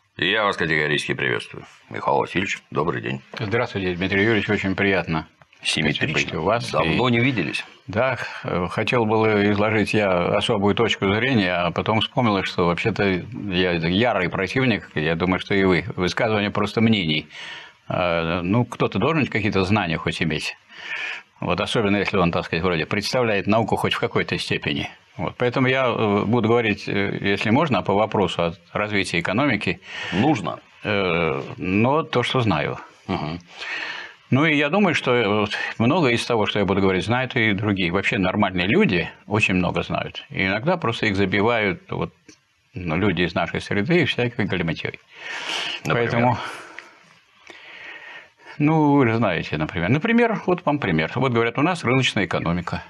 И я вас категорически приветствую. Михаил Васильевич, добрый день. Здравствуйте, Дмитрий Юрьевич, очень приятно. Симметрично. У вас. Давно не виделись. Да, хотел было изложить я особую точку зрения, а потом вспомнил, что вообще-то я ярый противник, я думаю, что и вы, высказывание просто мнений. Ну, кто-то должен какие-то знания хоть иметь. Вот особенно если он, так сказать, вроде представляет науку хоть в какой-то степени. Вот. Поэтому я буду говорить, если можно, по вопросу о развитии экономики. Нужно. Но то, что знаю. Угу. Ну, и я думаю, что многое из того, что я буду говорить, знают и другие. Вообще нормальные люди очень много знают. И иногда просто их забивают люди из нашей среды и всякой галиматьей. Поэтому, вы же знаете, например, вот вам пример. Вот говорят, у нас рыночная экономика.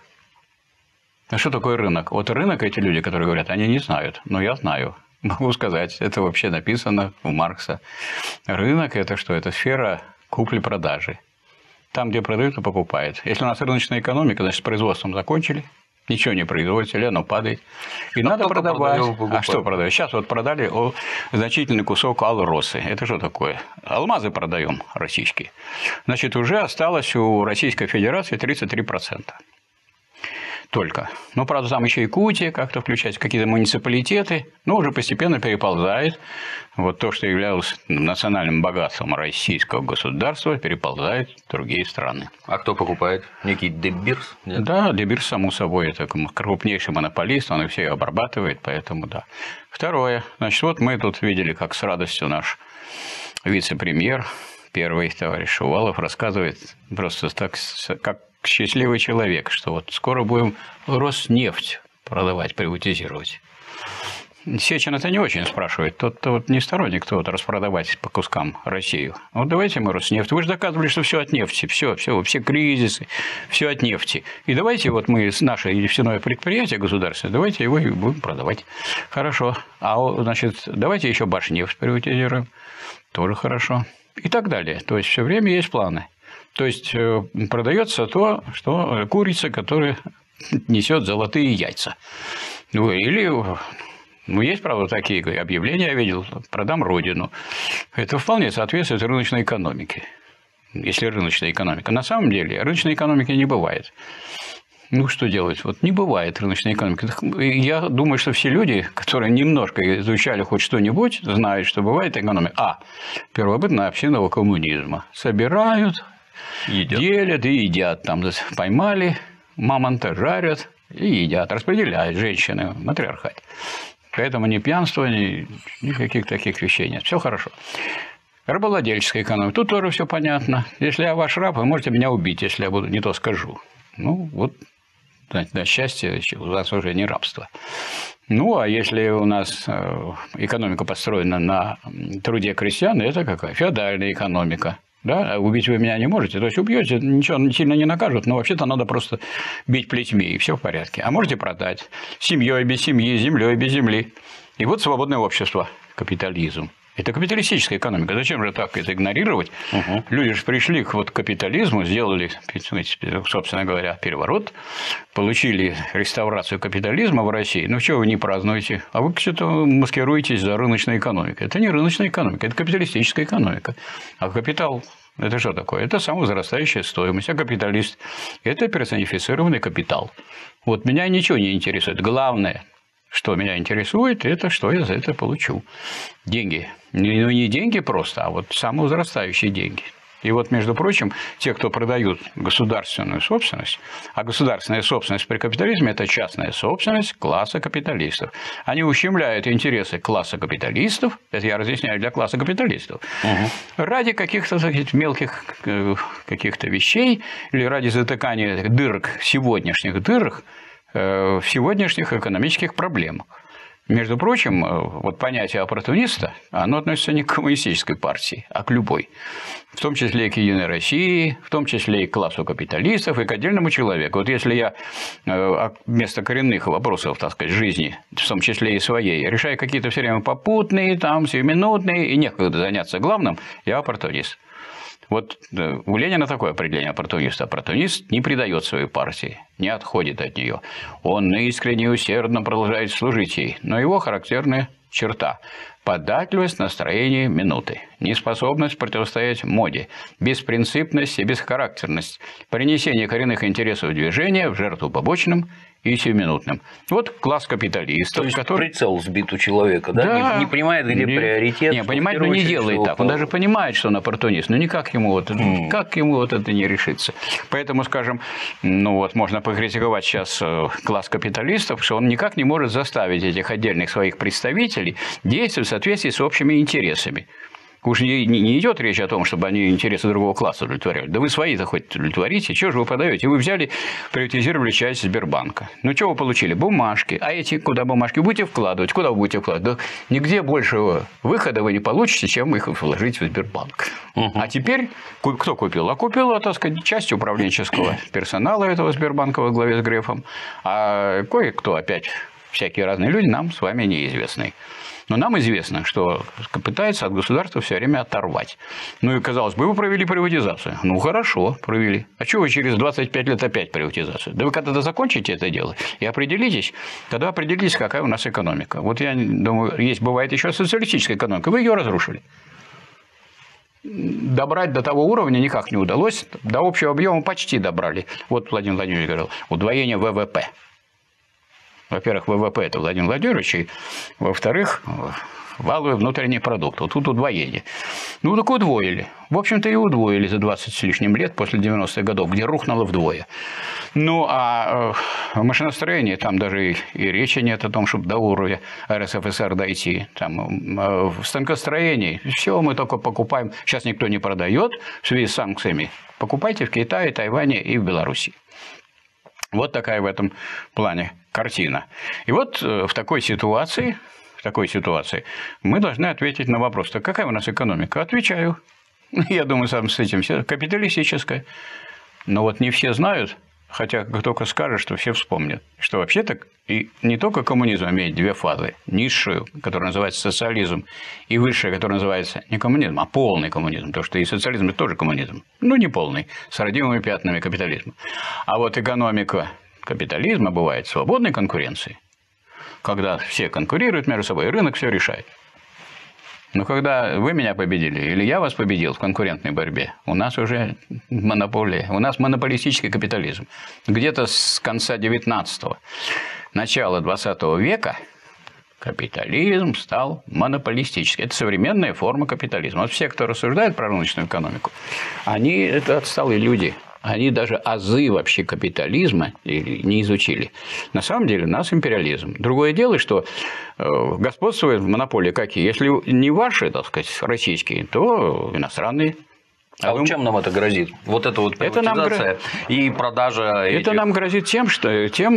А что такое рынок? Вот рынок эти люди, которые говорят, они не знают, но я знаю. Могу сказать, это вообще написано у Маркса. Рынок – это что? Это сфера купли-продажи. Там, где продают и покупают. Если у нас рыночная экономика, значит, с производством закончили, ничего не производится, или оно падает. И надо продавать. А что продавать? Сейчас вот продали значительный кусок алросы. Это что такое? Алмазы продаем российские. Значит, уже осталось у Российской Федерации 33%. Только. Ну, правда, там еще Якутия как-то включается, какие-то муниципалитеты, но уже постепенно переползает. Вот то, что являлось национальным богатством российского государства, переползает в другие страны. А кто покупает? Некий Де Бирс? Нет? Да, Де Бирс, само собой, это крупнейший монополист, он и все обрабатывает, поэтому да. Второе. Значит, вот мы тут видели, как с радостью наш вице-премьер, первый товарищ Шувалов, рассказывает просто так, как счастливый человек, что вот скоро будем Роснефть продавать, приватизировать. Сечин это не очень спрашивает. Тот-то вот не сторонник, кто распродавать по кускам Россию. Вот давайте мы Роснефть. Вы же доказывали, что все от нефти, все кризисы, все от нефти. И давайте вот мы наше нефтяное предприятие государственное, давайте его и будем продавать. Хорошо. А значит, давайте еще Башнефть приватизируем. Тоже хорошо. И так далее. То есть все время есть планы. То есть продается то, что курица, которая несет золотые яйца. Или, есть, правда, такие объявления, я видел, продам родину. Это вполне соответствует рыночной экономике. Если рыночная экономика. На самом деле рыночной экономики не бывает. Что делать? Вот не бывает рыночной экономики. Я думаю, что все люди, которые немножко изучали хоть что-нибудь, знают, что бывает экономика. Первобытная общинного коммунизма. Собирают, делят и едят. Там поймали мамонта, жарят и едят. Распределяют женщины, матриархат. Поэтому ни пьянства, никаких таких вещей нет. Все хорошо. Рабовладельческая экономика. Тут тоже все понятно. Если я ваш раб, вы можете меня убить, если я не то скажу. На счастье, у нас уже не рабство. А если у нас экономика построена на труде крестьян, это какая? Феодальная экономика. Да? Убить вы меня не можете. То есть убьете, ничего сильно не накажут, но вообще-то надо просто бить плетьми, и все в порядке. А можете продать семьей без семьи, землей без земли. И вот свободное общество, капитализм. Это капиталистическая экономика. Зачем же так это игнорировать? Угу. Люди же пришли к капитализму, сделали, собственно говоря, переворот, получили реставрацию капитализма в России. Чего вы не празднуете? А вы что-то маскируетесь за рыночной экономикой. Это не рыночная экономика, это капиталистическая экономика. А капитал – это что такое? Это самовозрастающая стоимость. А капиталист – это персонифицированный капитал. Вот меня ничего не интересует. Главное – что меня интересует, это что я за это получу. Деньги. Не деньги просто, а самовозрастающие деньги. И между прочим, те, кто продают государственную собственность, а государственная собственность при капитализме – это частная собственность класса капиталистов. Они ущемляют интересы класса капиталистов, это я разъясняю для класса капиталистов, ради каких-то мелких каких-то вещей или ради затыкания дырок, сегодняшних дырок, в сегодняшних экономических проблемах. Между прочим, понятие оппортуниста, оно относится не к коммунистической партии, а к любой. В том числе и к Единой России, в том числе и к классу капиталистов, и к отдельному человеку. Если я вместо коренных вопросов, жизни, в том числе и своей, решаю какие-то все время попутные, сиюминутные, и некогда заняться главным, я оппортунист. У Ленина такое определение оппортуниста. Оппортунист не предает своей партии, не отходит от нее. Он искренне и усердно продолжает служить ей. Но его характерная черта податливость настроения минуты, неспособность противостоять моде, беспринципность и бесхарактерность, принесение коренных интересов движения в жертву побочным и сиюминутным. Вот класс капиталистов. То есть прицел сбит у человека, да? Да. Не понимает, где приоритет. Не понимает, но не делает так. Он даже понимает, что он оппортунист, но никак ему как ему вот это не решится. Поэтому, скажем, можно покритиковать сейчас класс капиталистов, что он никак не может заставить этих отдельных своих представителей действовать в соответствии с общими интересами. Уж не идет речь о том, чтобы они интересы другого класса удовлетворяли. Да вы свои-то хоть удовлетворите, чего же вы подаете? Вы взяли, приватизировали часть Сбербанка. Ну, что вы получили? Бумажки. А эти куда бумажки? Будете вкладывать. Куда вы будете вкладывать? Да нигде большего выхода вы не получите, чем их вложить в Сбербанк. А теперь кто купил? А купила, так сказать, часть управленческого персонала этого Сбербанка во главе с Грефом. А кое-кто опять, всякие разные люди, нам с вами неизвестны. Но нам известно, что пытается от государства все время оторвать. Ну и, казалось бы, вы провели приватизацию. Ну, хорошо, провели. А что вы через 25 лет опять приватизацию? Да вы когда-то закончите это дело и определитесь, тогда определитесь, какая у нас экономика. Вот я думаю, бывает еще социалистическая экономика. Вы ее разрушили. Добрать до того уровня никак не удалось. До общего объема почти добрали. Вот Владимир Владимирович говорил, удвоение ВВП. Во-первых, ВВП – это Владимир Владимирович, и, во-вторых, валовый внутренний продукт. Вот тут удвоение. Ну, так удвоили. В общем-то, и удвоили за 20 с лишним лет после 90-х годов, где рухнуло вдвое. Ну, а в машиностроении там даже и речи нет о том, чтобы до уровня РСФСР дойти. Там, в станкостроении все мы только покупаем. Сейчас никто не продает в связи с санкциями. Покупайте в Китае, Тайване и в Беларуси. Вот такая в этом плане картина. И вот в такой ситуации мы должны ответить на вопрос: так какая у нас экономика? Отвечаю. Я думаю, сам с этим все капиталистическая. Но вот не все знают, хотя как только скажешь, что все вспомнят, что вообще-то и не только коммунизм имеет две фазы. Низшую, которая называется социализм, и высшая, которая называется не коммунизм, а полный коммунизм. Потому что и социализм – это тоже коммунизм. Ну, не полный, с родимыми пятнами капитализма. А вот экономика капитализма бывает свободной конкуренцией, когда все конкурируют между собой, и рынок все решает. Но когда вы меня победили, или я вас победил в конкурентной борьбе, у нас уже монополия, у нас монополистический капитализм. Где-то с конца 19-го, начала 20 века капитализм стал монополистическим. Это современная форма капитализма. Вот все, кто рассуждает про рыночную экономику, они это отсталые люди. Они даже азы вообще капитализма не изучили. На самом деле у нас империализм. Другое дело, что господствуют монополии какие? Если не ваши, так сказать, российские, то иностранные. А вот чем нам это грозит? Вот эта вот приватизация и продажа этих... Это нам грозит тем, что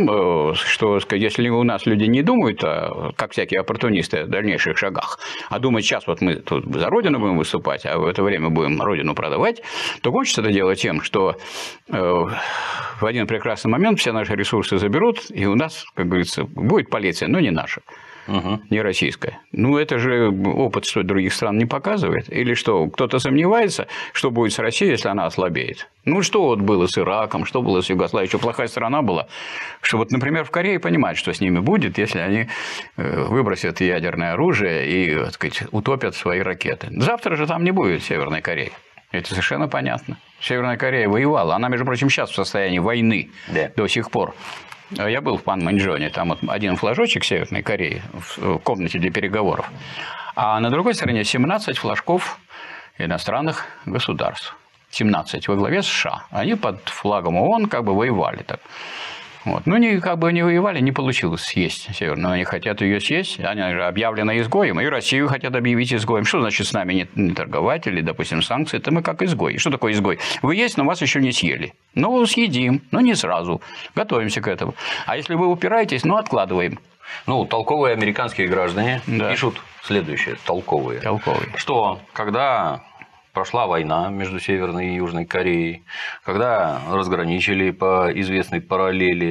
если у нас люди не думают, как всякие оппортунисты, о дальнейших шагах, а думают, сейчас вот мы тут за Родину будем выступать, а в это время будем Родину продавать, то кончится это дело тем, что в один прекрасный момент все наши ресурсы заберут, и у нас, как говорится, будет полиция, но не наша. Не российская. Ну, это же опыт других стран не показывает. Или что, кто-то сомневается, что будет с Россией, если она ослабеет? Ну, что вот было с Ираком, что было с Югославией, что плохая страна была? Что вот, например, в Корее понимают, что с ними будет, если они выбросят ядерное оружие и, так сказать, утопят свои ракеты. Завтра же там не будет Северной Кореи. Это совершенно понятно. Северная Корея воевала. Она, между прочим, сейчас в состоянии войны до сих пор. Я был в Панмунджоне, там вот один флажочек Северной Кореи в комнате для переговоров, а на другой стороне 17 флажков иностранных государств. 17 во главе США. Они под флагом ООН как бы воевали так. Вот. Ну, как бы не воевали, не получилось съесть Северную. Они хотят ее съесть, они же объявлены изгоем, и Россию хотят объявить изгоем. Что значит с нами не торговать или, допустим, санкции? Это мы как изгой. Что такое изгой? Вы есть, но вас еще не съели. Ну, съедим, но не сразу. Готовимся к этому. А если вы упираетесь, ну, откладываем. Ну, толковые американские граждане пишут следующее, толковые. Что, когда прошла война между Северной и Южной Кореей, когда разграничили по известной параллели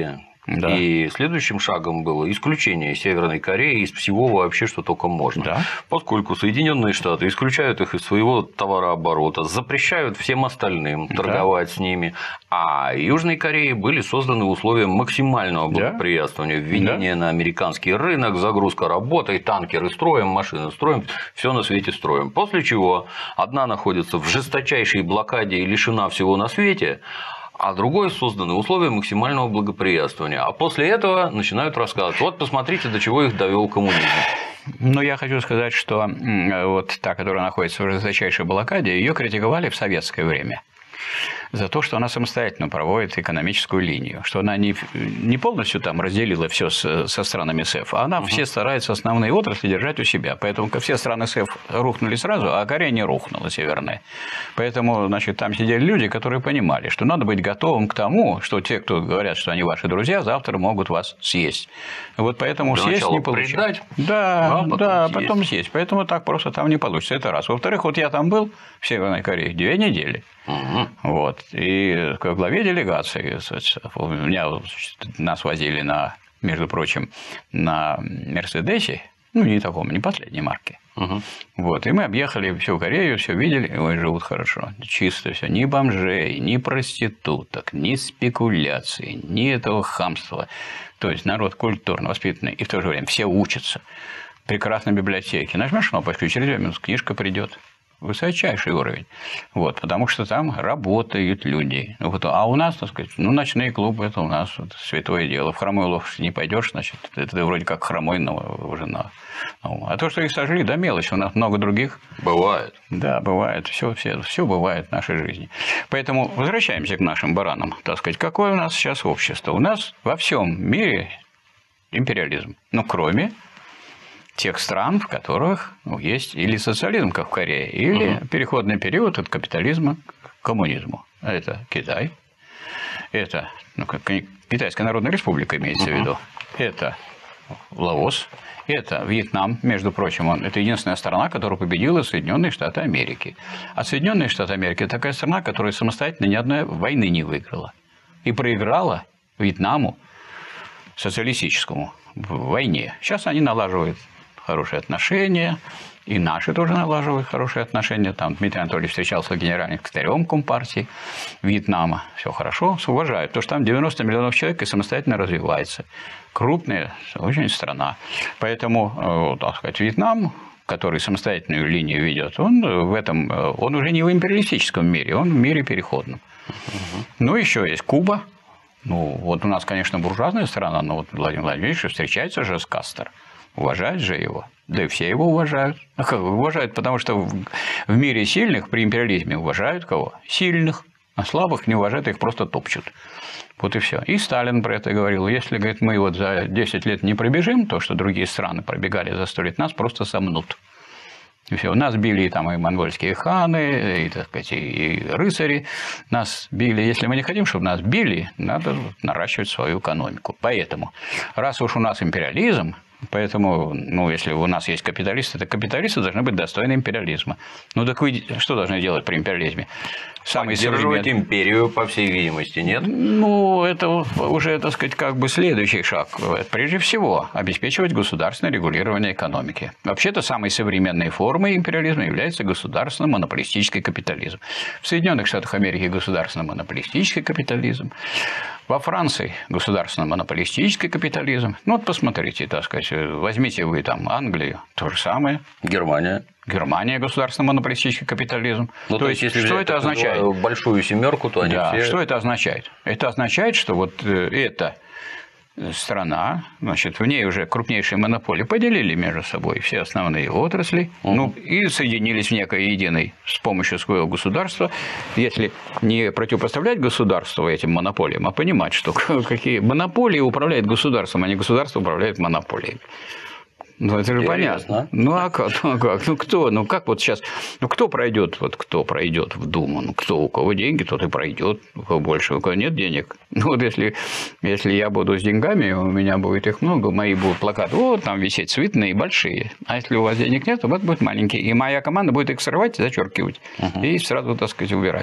Да. И следующим шагом было исключение Северной Кореи из всего вообще, что только можно. Да. Поскольку Соединенные Штаты исключают их из своего товарооборота, запрещают всем остальным торговать с ними, а Южной Корее были созданы условия максимального благоприятствования, введения на американский рынок, загрузка работой, танкеры строим, машины строим, все на свете строим. После чего одна находится в жесточайшей блокаде и лишена всего на свете, а другой созданы условия максимального благоприятствования. А после этого начинают рассказывать: вот посмотрите, до чего их довел коммунизм. Ну, я хочу сказать, что вот та, которая находится в жесточайшей блокаде, ее критиковали в советское время за то, что она самостоятельно проводит экономическую линию, что она не полностью там разделила все со странами СЭФ, а она все старается основные отрасли держать у себя. Поэтому все страны СЭФ рухнули сразу, а Корея не рухнула, северная. Поэтому, значит, там сидели люди, которые понимали, что надо быть готовым к тому, что те, кто говорят, что они ваши друзья, завтра могут вас съесть. Вот поэтому съесть не получится. Да, потом съесть. Поэтому так просто там не получится. Это раз. Во-вторых, вот я там был в Северной Корее 2 недели. Вот. И к главе делегации нас возили между прочим, на Мерседесе, ну, не таком, не последней марки. Вот. И мы объехали всю Корею, все видели, ой, живут хорошо, чисто все, ни бомжей, ни проституток, ни спекуляций, ни этого хамства. То есть народ культурно воспитанный, и в то же время все учатся. Прекрасной библиотеки. Нажмешь кнопочку, через 2 минуты книжка придет. Высочайший уровень. Вот, потому что там работают люди. Вот, а у нас, так сказать, ночные клубы – это у нас святое дело. В хромой лошадь не пойдешь, значит, это вроде как хромой, но уже на. А то, что их сожгли, да мелочь, у нас много других. Бывает. Да, бывает. Все бывает в нашей жизни. Поэтому возвращаемся к нашим баранам. Так сказать, какое у нас сейчас общество? У нас во всем мире империализм. Ну, кроме тех стран, в которых есть или социализм, как в Корее, или переходный период от капитализма к коммунизму. Это Китай, это Китайская Народная Республика имеется в виду, это Лаос, это Вьетнам, между прочим, это единственная страна, которая победила Соединенные Штаты Америки. А Соединенные Штаты Америки – это такая страна, которая самостоятельно ни одной войны не выиграла. И проиграла Вьетнаму социалистическому в войне. Сейчас они налаживают хорошие отношения, и наши тоже налаживают хорошие отношения. Там Дмитрий Анатольевич встречался с генеральным секретарем Компартии Вьетнама. Все хорошо, уважают. Потому что там 90 миллионов человек и самостоятельно развивается. Крупная очень страна. Поэтому, так сказать, Вьетнам, который самостоятельную линию ведет, он уже не в империалистическом мире, он в мире переходном. Ну, еще есть Куба. Ну, вот у нас, конечно, буржуазная страна, но вот Владимир Владимирович встречается же с Кастро. Уважают же его. Да и все его уважают. А как уважают? Потому что в мире сильных при империализме уважают кого? Сильных. А слабых не уважают, их просто топчут. Вот и все. И Сталин про это говорил. Если, говорит, мы вот за 10 лет не пробежим то, что другие страны пробегали за 100 лет, нас просто сомнут. И все. Нас били там и монгольские ханы, и, так сказать, и рыцари нас били. Если мы не хотим, чтобы нас били, надо наращивать свою экономику. Поэтому, раз уж у нас империализм, поэтому, если у нас есть капиталисты, то капиталисты должны быть достойны империализма. Ну, так вы что должны делать при империализме? Поддерживать империю, по всей видимости, нет? Ну, это уже, так сказать, как бы следующий шаг. Прежде всего, обеспечивать государственное регулирование экономики. Вообще-то, самой современной формой империализма является государственно-монополистический капитализм. В Соединенных Штатах Америки государственно-монополистический капитализм. Во Франции государственно-монополистический капитализм. Ну, вот посмотрите, так сказать, возьмите вы там Англию, то же самое. Германия государственно-монополистический капитализм. Ну, то есть, если что это означает? Большую семерку, то они все. Что это означает? Это означает, что вот эта страна, значит, в ней уже крупнейшие монополии поделили между собой все основные отрасли, и соединились в некой единой с помощью своего государства. Если не противопоставлять государству этим монополиям, а понимать, что какие монополии управляют государством, а не государство управляет монополией. Ну, это же понятно. Ну, а как? Ну, кто? Ну, как вот сейчас? Ну, кто пройдет в Думу? Ну, кто? У кого деньги, тот и пройдет. У кого больше, у кого нет денег. Ну, вот если я буду с деньгами, у меня будет их много, мои будут плакаты, вот там висеть цветные и большие. А если у вас денег нет, то вот будет маленький. И моя команда будет их срывать, зачеркивать. И сразу, так сказать, убирать.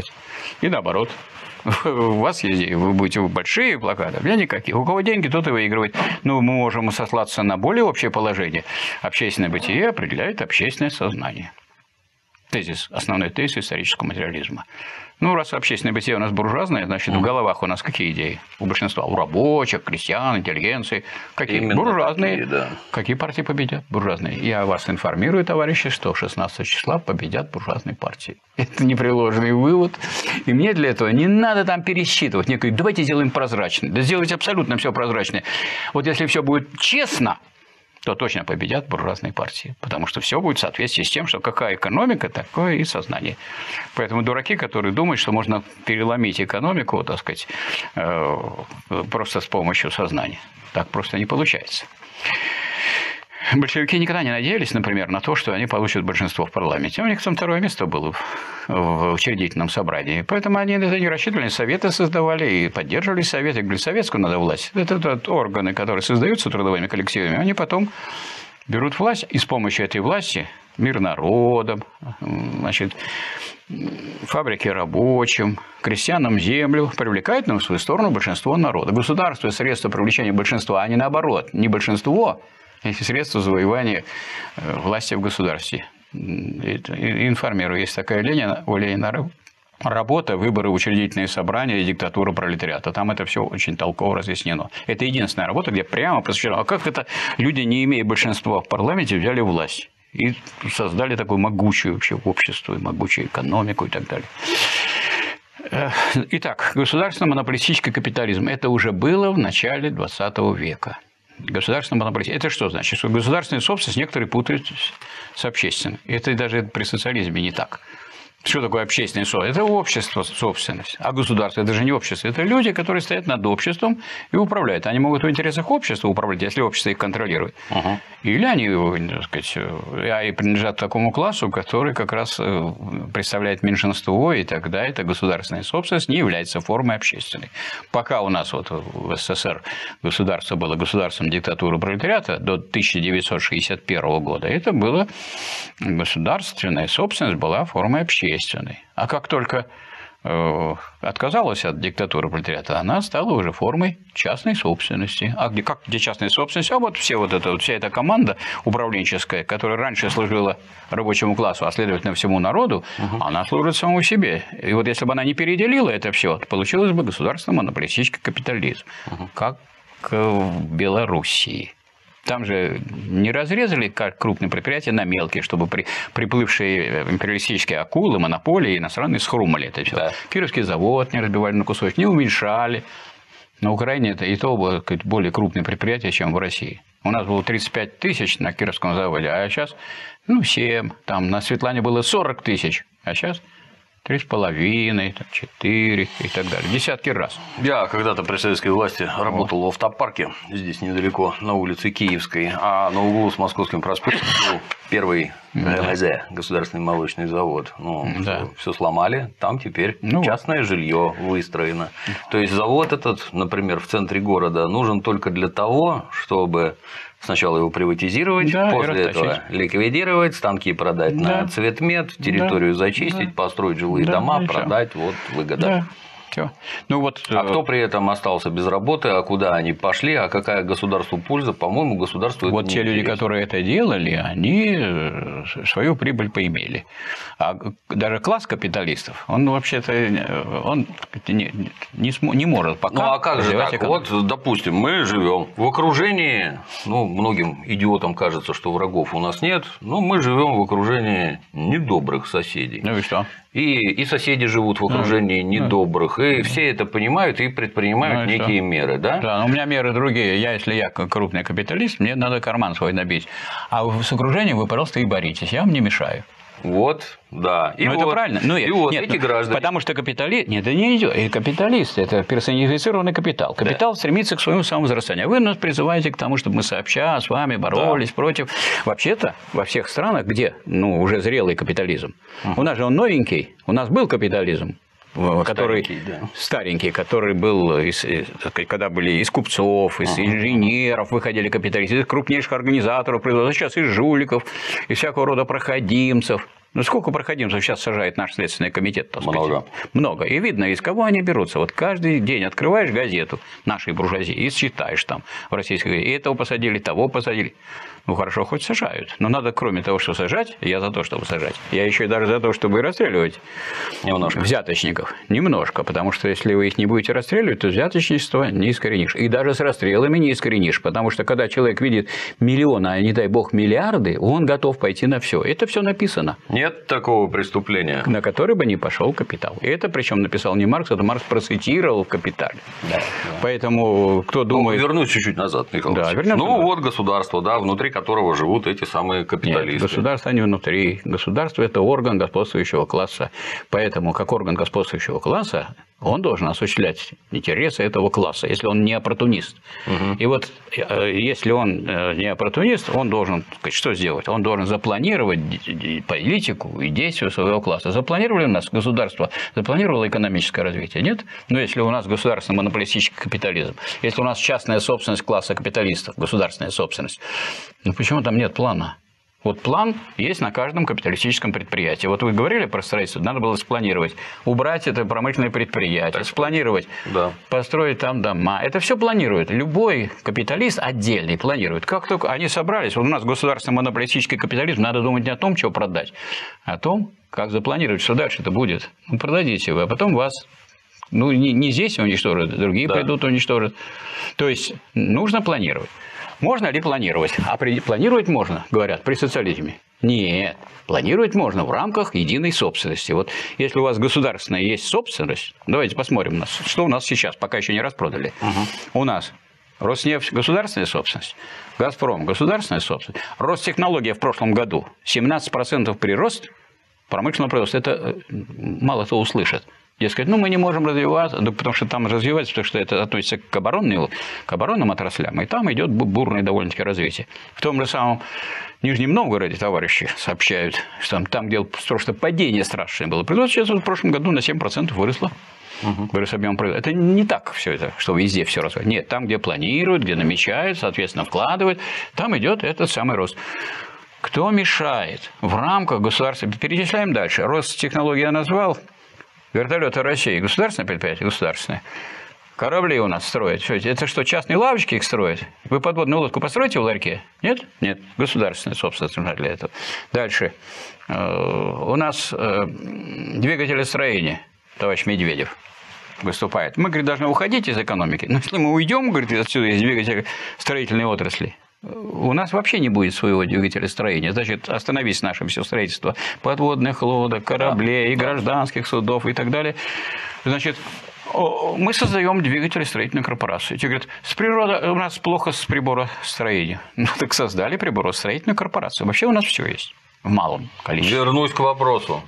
И наоборот. У вас есть, вы будете большие плакаты, у меня никаких. У кого деньги, тот и выигрывает. Ну, мы можем сослаться на более общее положение. Общественное бытие определяет общественное сознание. Основной тезис исторического материализма. Ну, раз общественное бытие у нас буржуазное, значит, в головах у нас какие идеи? У большинства. У рабочих, крестьян, интеллигенции. Какие? Именно буржуазные. Такие, да. Какие партии победят? Буржуазные. Я вас информирую, товарищи, что 16 числа победят буржуазные партии. Это непреложный вывод. И мне для этого не надо там пересчитывать. Мне говорят, давайте сделаем прозрачно. Да сделайте абсолютно все прозрачное. Вот если все будет честно, то точно победят буржуазные партии. Потому что все будет в соответствии с тем, что какая экономика, такое и сознание. Поэтому дураки, которые думают, что можно переломить экономику, так сказать, просто с помощью сознания. Так просто не получается. Большевики никогда не надеялись, например, на то, что они получат большинство в парламенте. У них там второе место было в учредительном собрании. Поэтому они на это не рассчитывали, советы создавали и поддерживали советы. Говорили, советскую надо власть. Это органы, которые создаются трудовыми коллективами, они потом берут власть, и с помощью этой власти мир народам, значит, фабрики рабочим, крестьянам землю, привлекают на свою сторону большинство народа. Государство – средство привлечения большинства, а не наоборот. Не большинство, эти средства завоевания власти в государстве. Информирую, есть такая у Ленина работа «Выборы в учредительные собрания и диктатура пролетариата». Там это все очень толково разъяснено. Это единственная работа, где прямо посвящено, а как это люди, не имея большинства в парламенте, взяли власть и создали такое могучее вообще общество, могучую экономику и так далее. Итак, государственно-монополистический капитализм. Это уже было в начале 20 века. Государственная монополия. Это что значит? Что государственная собственность некоторые путают с общественной. Это даже при социализме не так. Что такое общественная собственность? Это общество, собственность. А государство – это же не общество. Это люди, которые стоят над обществом и управляют. Они могут в интересах общества управлять, если общество их контролирует. Или они, так сказать, и принадлежат такому классу, который как раз представляет меньшинство, и тогда эта государственная собственность не является формой общественной. Пока у нас вот в СССР государство было государством диктатуры пролетариата до 1961 года, это было государственная собственность была формой общественной. А как только отказалась от диктатуры пролетариата, она стала уже формой частной собственности. А где частная собственность? А вот вся эта команда управленческая, которая раньше служила рабочему классу, а следовательно всему народу, она служит самому себе. И вот если бы она не переделила это все, то получилось бы государственно-монополистический капитализм, как в Белоруссии. Там же не разрезали как крупные предприятия на мелкие, чтобы приплывшие империалистические акулы, монополии иностранные схрумали это все. Да. Кировский завод не разбивали на кусочки, не уменьшали. На Украине это и то было более крупное предприятие, чем в России. У нас было 35 тысяч на Кировском заводе, а сейчас 7. Там на Светлане было 40 тысяч, а сейчас 3,5, 4 и так далее. Десятки раз. Я когда-то при советской власти работал в автопарке, здесь недалеко, на улице Киевской, а на углу с Московским проспектом был первый ГМЗ, государственный молочный завод. Все сломали, там теперь частное жилье выстроено. То есть завод этот, например, в центре города нужен только для того, чтобы сначала его приватизировать, после этого ликвидировать, станки продать на цветмет, территорию зачистить, построить жилые дома, продать, вот выгода. Всё. А кто при этом остался без работы, а куда они пошли, а какая государству польза, по-моему, государству это вот те люди, которые это делали, они свою прибыль поимели. А даже класс капиталистов, он вообще-то не может пока. Ну а как же так? Вот, допустим, мы живем в окружении, многим идиотам кажется, что врагов у нас нет, но мы живем в окружении недобрых соседей. Ну и что? И соседи живут в окружении недобрых, и все это понимают и предпринимают некие меры, да? Да, но у меня меры другие. Если я крупный капиталист, мне надо карман свой набить. А с окружением вы, пожалуйста, и боритесь, я вам не мешаю. Вот, да. И это правильно. Эти граждане. Потому что капиталист. Нет, это не идет. И капиталист это персонифицированный капитал. Капитал стремится к своему самовозрастанию. А вы нас призываете к тому, чтобы мы сообща с вами боролись против. Вообще-то, во всех странах, где уже зрелый капитализм, у нас же он новенький, у нас был капитализм. Который старенький, который был, когда были из купцов, из инженеров выходили капиталисты, из крупнейших организаторов производства, сейчас из жуликов, из всякого рода проходимцев. Ну, сколько проходимцев сейчас сажает наш Следственный комитет? Много. Много. И видно, из кого они берутся. Вот каждый день открываешь газету нашей буржуазии и читаешь там в российской газете. И этого посадили, того посадили. Ну, хорошо, хоть сажают. Но надо, кроме того, что сажать, я за то, чтобы сажать. Я еще и даже за то, чтобы расстреливать взяточников. Немножко. Потому что если вы их не будете расстреливать, то взяточничество не искоренишь. И даже с расстрелами не искоренишь. Потому что когда человек видит миллионы, а не дай бог миллиарды, он готов пойти на все. Это все написано. Нет такого преступления, на который бы не пошел капитал. И это причем написал не Маркс, это Маркс процитировал в «Капитале». Да. Поэтому кто думает... Вернусь чуть-чуть назад, Михаил. Да, вот государство, да, внутри которого живут эти самые капиталисты. Нет, государство не внутри. Государство – это орган господствующего класса. Поэтому, как орган господствующего класса, он должен осуществлять интересы этого класса, если он не оппортунист. И вот если он не оппортунист, он должен что сделать? Он должен запланировать политику и действия своего класса. Запланировали у нас государство, запланировало экономическое развитие? Нет? Но если у нас государственный монополистический капитализм, если у нас частная собственность класса капиталистов, государственная собственность, ну почему там нет плана? Вот план есть на каждом капиталистическом предприятии. Вот вы говорили про строительство, надо было спланировать. Убрать это промышленное предприятие, спланировать, построить там дома. Это все планирует. Любой капиталист отдельный планирует. Как только они собрались, вот у нас государственный монополистический капитализм, надо думать не о том, чего продать, а о том, как запланировать, что дальше это будет. Ну, продадите вы, а потом вас... Ну, не здесь уничтожат, другие пойдут уничтожат. То есть, нужно планировать. Можно ли планировать? А планировать можно, говорят, при социализме. Нет, планировать можно в рамках единой собственности. Вот если у вас государственная есть собственность, давайте посмотрим, что у нас сейчас, пока еще не распродали. У нас Роснефть – государственная собственность, Газпром – государственная собственность, Ростехнология в прошлом году 17% прирост промышленного производства. Это мало кто услышит. Дескать, ну мы не можем развиваться, да потому что там развивается, потому что это относится к оборонным отраслям, и там идет бурное довольно-таки развитие. В том же самом Нижнем Новгороде товарищи сообщают, что там где просто падение страшное было. Производство сейчас в прошлом году на 7% выросло. Вырос объем производства. Это не так все это, что везде все растет. Нет, там, где планируют, где намечают, соответственно, вкладывают, там идет этот самый рост. Кто мешает в рамках государства? Перечисляем дальше. Ростехнологии я назвал. Вертолеты России государственное предприятие? Государственное. Корабли у нас строят. Это что, частные лавочки их строят? Вы подводную лодку построите в ларьке? Нет? Нет. Государственная собственность для этого. Дальше. У нас двигателестроение. Товарищ Медведев выступает. Мы, говорит, должны уходить из экономики. Но если мы уйдем, говорит, отсюда из двигателестроительной отрасли, у нас вообще не будет своего двигателестроения. Значит, остановись наше все строительство подводных лодок, кораблей, гражданских судов и так далее. Значит, мы создаем двигателестроительную корпорацию. Те говорят, у нас плохо с приборостроением. Ну, так создали приборостроительную корпорацию. Вообще у нас все есть. В малом количестве. Вернусь к вопросу.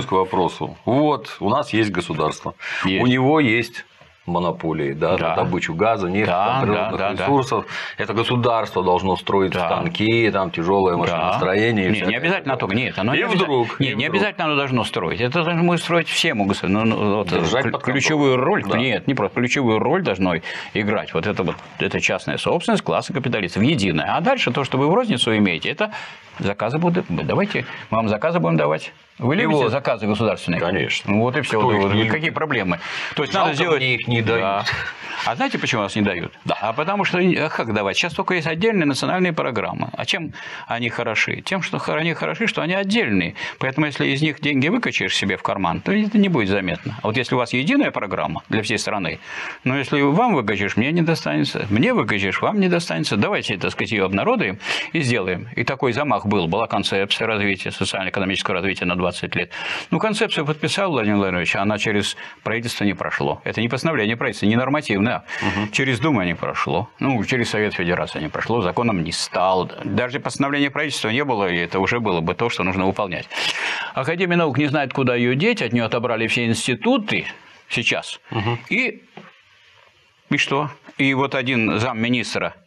Вот, у нас есть государство. У него есть монополии, на добычу газа, нефти, природных ресурсов. Это государство должно строить станки, там тяжелое машиностроение. Не обязательно только. Нет, оно не обязательно оно должно строить. Это должно строить всем государству. Ключевую роль. Нет, не просто ключевую роль должно играть. Вот это частная собственность класса капиталистов, единая. А дальше то, что вы в розницу имеете, это заказы будут. Давайте мы вам заказы будем давать. Вы любите заказы государственные? Конечно. Вот и все. Какие проблемы? То есть надо сделать. Мне их не дают. А знаете, почему нас не дают? А потому что как давать? Сейчас только есть отдельные национальные программы. А чем они хороши? Тем, что они хороши, что они отдельные. Поэтому, если из них деньги выкачаешь себе в карман, то это не будет заметно. А вот если у вас единая программа для всей страны, но если вам выкачаешь, мне не достанется, мне выкачаешь, вам не достанется, давайте, так сказать, ее обнародуем и сделаем. И такой замах была концепция развития, социально-экономического развития на 20 лет. Ну, концепцию подписал Владимир Владимирович, а она через правительство не прошло. Это не постановление правительства, не нормативное. Через Думу не прошло, через Совет Федерации не прошло, законом не стал. Даже постановления правительства не было, и это уже было бы то, что нужно выполнять. Академия наук не знает, куда ее деть, от нее отобрали все институты сейчас. И что? И вот один замминистра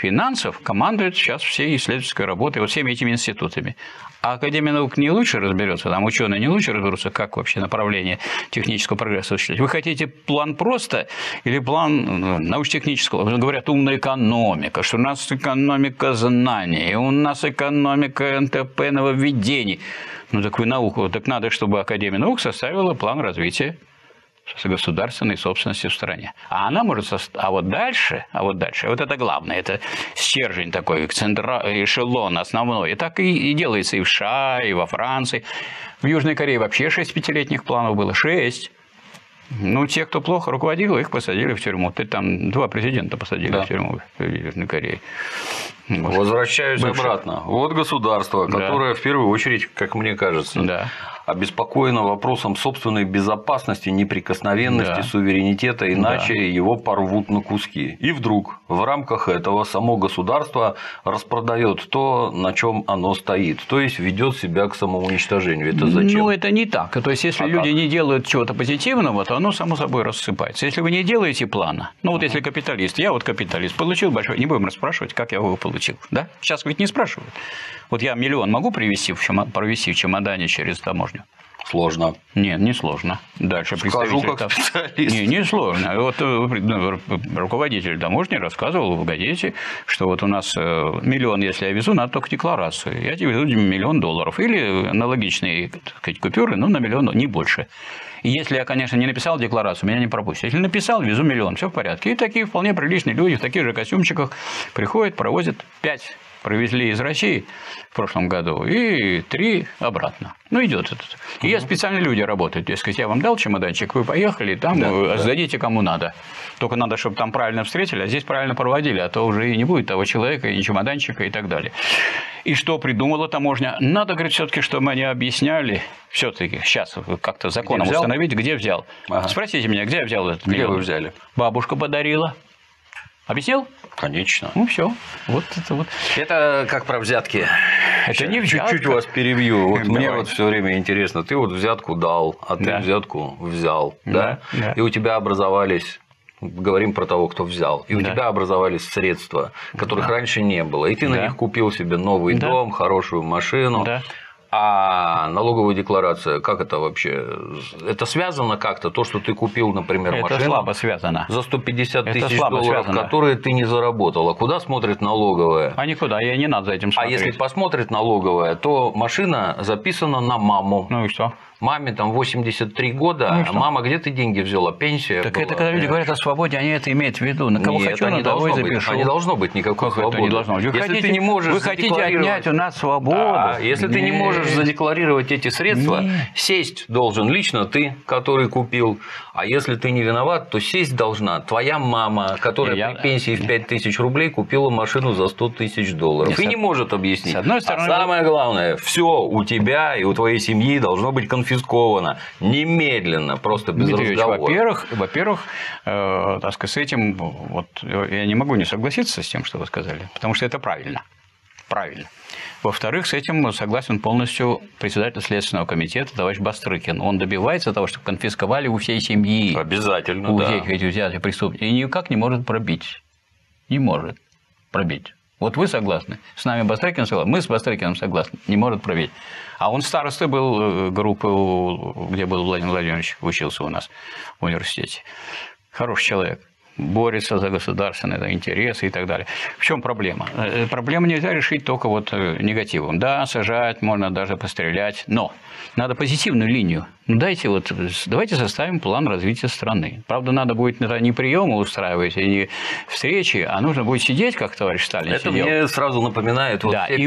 финансов командует сейчас всей исследовательской работой, вот всеми этими институтами. А Академия наук не лучше разберется, там ученые не лучше разберутся, как вообще направление технического прогресса осуществлять. Вы хотите план просто или план научно-технического? Говорят, умная экономика, что у нас экономика знаний, у нас экономика НТП нововведений. Ну так вы науку, так надо, чтобы Академия наук составила план развития государственной собственности в стране. А она может а вот дальше, вот это главное, это стержень такой, эшелон основной. И так и делается и в США, и во Франции. В Южной Корее вообще 6 пятилетних планов было. 6. Ну, те, кто плохо руководил, их посадили в тюрьму. Там 2 президента посадили в тюрьму в Южной Корее. Возвращаюсь обратно. Вот государство, которое в первую очередь, как мне кажется, обеспокоено вопросом собственной безопасности, неприкосновенности, суверенитета, иначе его порвут на куски. И вдруг в рамках этого само государство распродает то, на чем оно стоит, то есть ведет себя к самоуничтожению. Это зачем? Ну, это не так. То есть, если люди не делают чего-то позитивного, то оно само собой рассыпается. Если вы не делаете плана, ну вот если капиталист, я вот капиталист, получил большой, не будем расспрашивать, как я его получил. Да? Сейчас ведь не спрашивают. Вот я 1 миллион могу провести в чемодане через таможню? Сложно. Нет, не сложно. Дальше скажу как специалист. Не сложно. Вот руководитель таможни рассказывал в газете, что вот у нас 1 миллион, если я везу, надо только декларацию. Я тебе везу $1 миллион. Или аналогичные, так сказать, купюры, но на 1 миллион, не больше. И если я, конечно, не написал декларацию, меня не пропустят. Если написал, везу 1 миллион, все в порядке. И такие вполне приличные люди в таких же костюмчиках приходят, провозят 5. Провезли из России в прошлом году, и 3 обратно. Ну, идет этот. И я специальные люди работают. Дескать, я вам дал чемоданчик, вы поехали, там сдадите кому надо. Только надо, чтобы там правильно встретили, а здесь правильно проводили, а то уже и не будет того человека, и чемоданчика, и так далее. И что придумала таможня? Надо, говорит, все-таки, чтобы они объясняли, все-таки сейчас как-то законом установить, где взял. Спросите меня, где я взял этот миллион? Где вы взяли? Бабушка подарила. Объяснил? Конечно. Ну, все. Вот это вот. Это как про взятки. Это не взятка. Чуть-чуть вас перебью. Вот мне вот все время интересно. Ты вот взятку дал, а ты взятку взял. Да? И у тебя образовались... Говорим про того, кто взял. И у тебя образовались средства, которых раньше не было. И ты на них купил себе новый дом, хорошую машину. А налоговая декларация, как это вообще? Это связано как-то? То, что ты купил, например, машину это слабо связано. За 150 тысяч долларов, которые ты не заработал. А куда смотрит налоговая? А никуда, ей не надо за этим смотреть. А если посмотрит налоговая, то машина записана на маму. Ну и что? Маме там 83 года, а мама, где ты деньги взяла? Пенсия Так была, это когда люди говорят о свободе, они это имеют в виду. На кого хочу, на того и запишу. Не должно быть никакой свободы. Не должно быть. Вы хотите отнять у нас свободу. Если ты не можешь задекларировать эти средства, сесть должен лично ты, который купил. А если ты не виноват, то сесть должна твоя мама, которая при пенсии в 5000 рублей купила машину за 100 тысяч долларов. И не может объяснить. С одной стороны, самое главное, все у тебя и у твоей семьи должно быть конфисковано немедленно, просто без разговора. Во-первых, так сказать, с этим вот, я не могу не согласиться с тем, что вы сказали, потому что это правильно. Правильно. Во-вторых, с этим согласен полностью председатель Следственного комитета товарищ Бастрыкин. Он добивается того, чтобы конфисковали у всей семьи. Обязательно, у всех этих взятых преступников. И никак не может пробить. Не может пробить. Вот вы согласны? С нами Бастрыкин согласен? Мы с Бастрыкиным согласны. Не может пробить. А он старостой был группы, где был Владимир Владимирович, учился у нас в университете. Хороший человек. Борется за государственные интересы и так далее. В чем проблема? Проблему нельзя решить только вот негативом. Да, сажать, можно даже пострелять, но надо позитивную линию. Ну, давайте составим план развития страны. Правда, надо будет не приемы устраивать, и не встречи, а нужно будет сидеть, как товарищ Сталин это сидел. Мне сразу напоминает вот все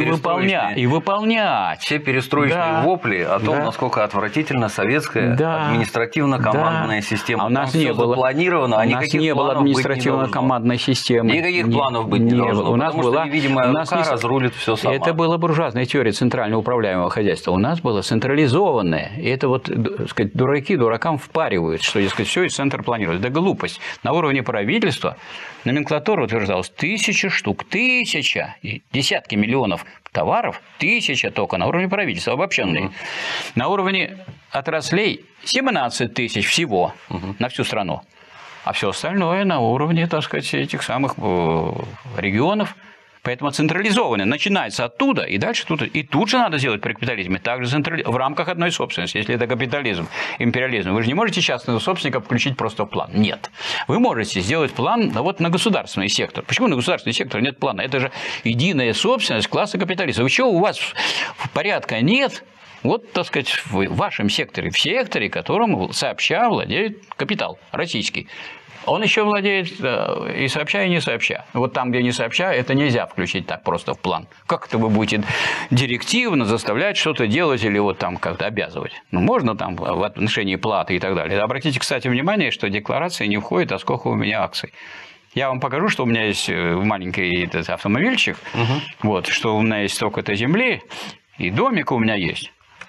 выполнять. Все перестроечные вопли о том, насколько отвратительно советская административно-командная система. А у нас не было запланировано, а никаких не было административно-командной системы. Никаких планов быть не должно, у нас потому что невидимая рука разрулит все сама. Это была буржуазная теория центрально управляемого хозяйства. У нас было централизованное. И это вот, так сказать, дураки дуракам впаривают, что, дескать, все из центра планируют. Да глупость. На уровне правительства номенклатура утверждалась 1000 штук, 1000, и десятки миллионов товаров, 1000 только на уровне правительства, обобщенные. На уровне отраслей 17 тысяч всего на всю страну. а все остальное на уровне, так сказать, этих самых регионов. Поэтому централизованное начинается оттуда, и дальше тут. И тут же надо сделать при капитализме, также в рамках одной собственности. Если это капитализм, империализм, вы же не можете частного собственника включить просто в план. Нет. Вы можете сделать план вот на государственный сектор. Почему на государственный сектор нет плана? Это же единая собственность класса капиталистов. Чего у вас порядка нет? Вот, так сказать, в вашем секторе, в секторе, которым сообща владеет капитал российский. Он еще владеет и сообща, и не сообща. Вот там, где не сообща, это нельзя включить так просто в план. Как это вы будете директивно заставлять что-то делать или вот там как-то обязывать? Ну, можно там в отношении платы и так далее. Обратите, кстати, внимание, что декларация не входит, а сколько у меня акций. Я вам покажу, что у меня есть маленький этот автомобильчик, вот, что у меня есть столько-то земли, и домик у меня есть.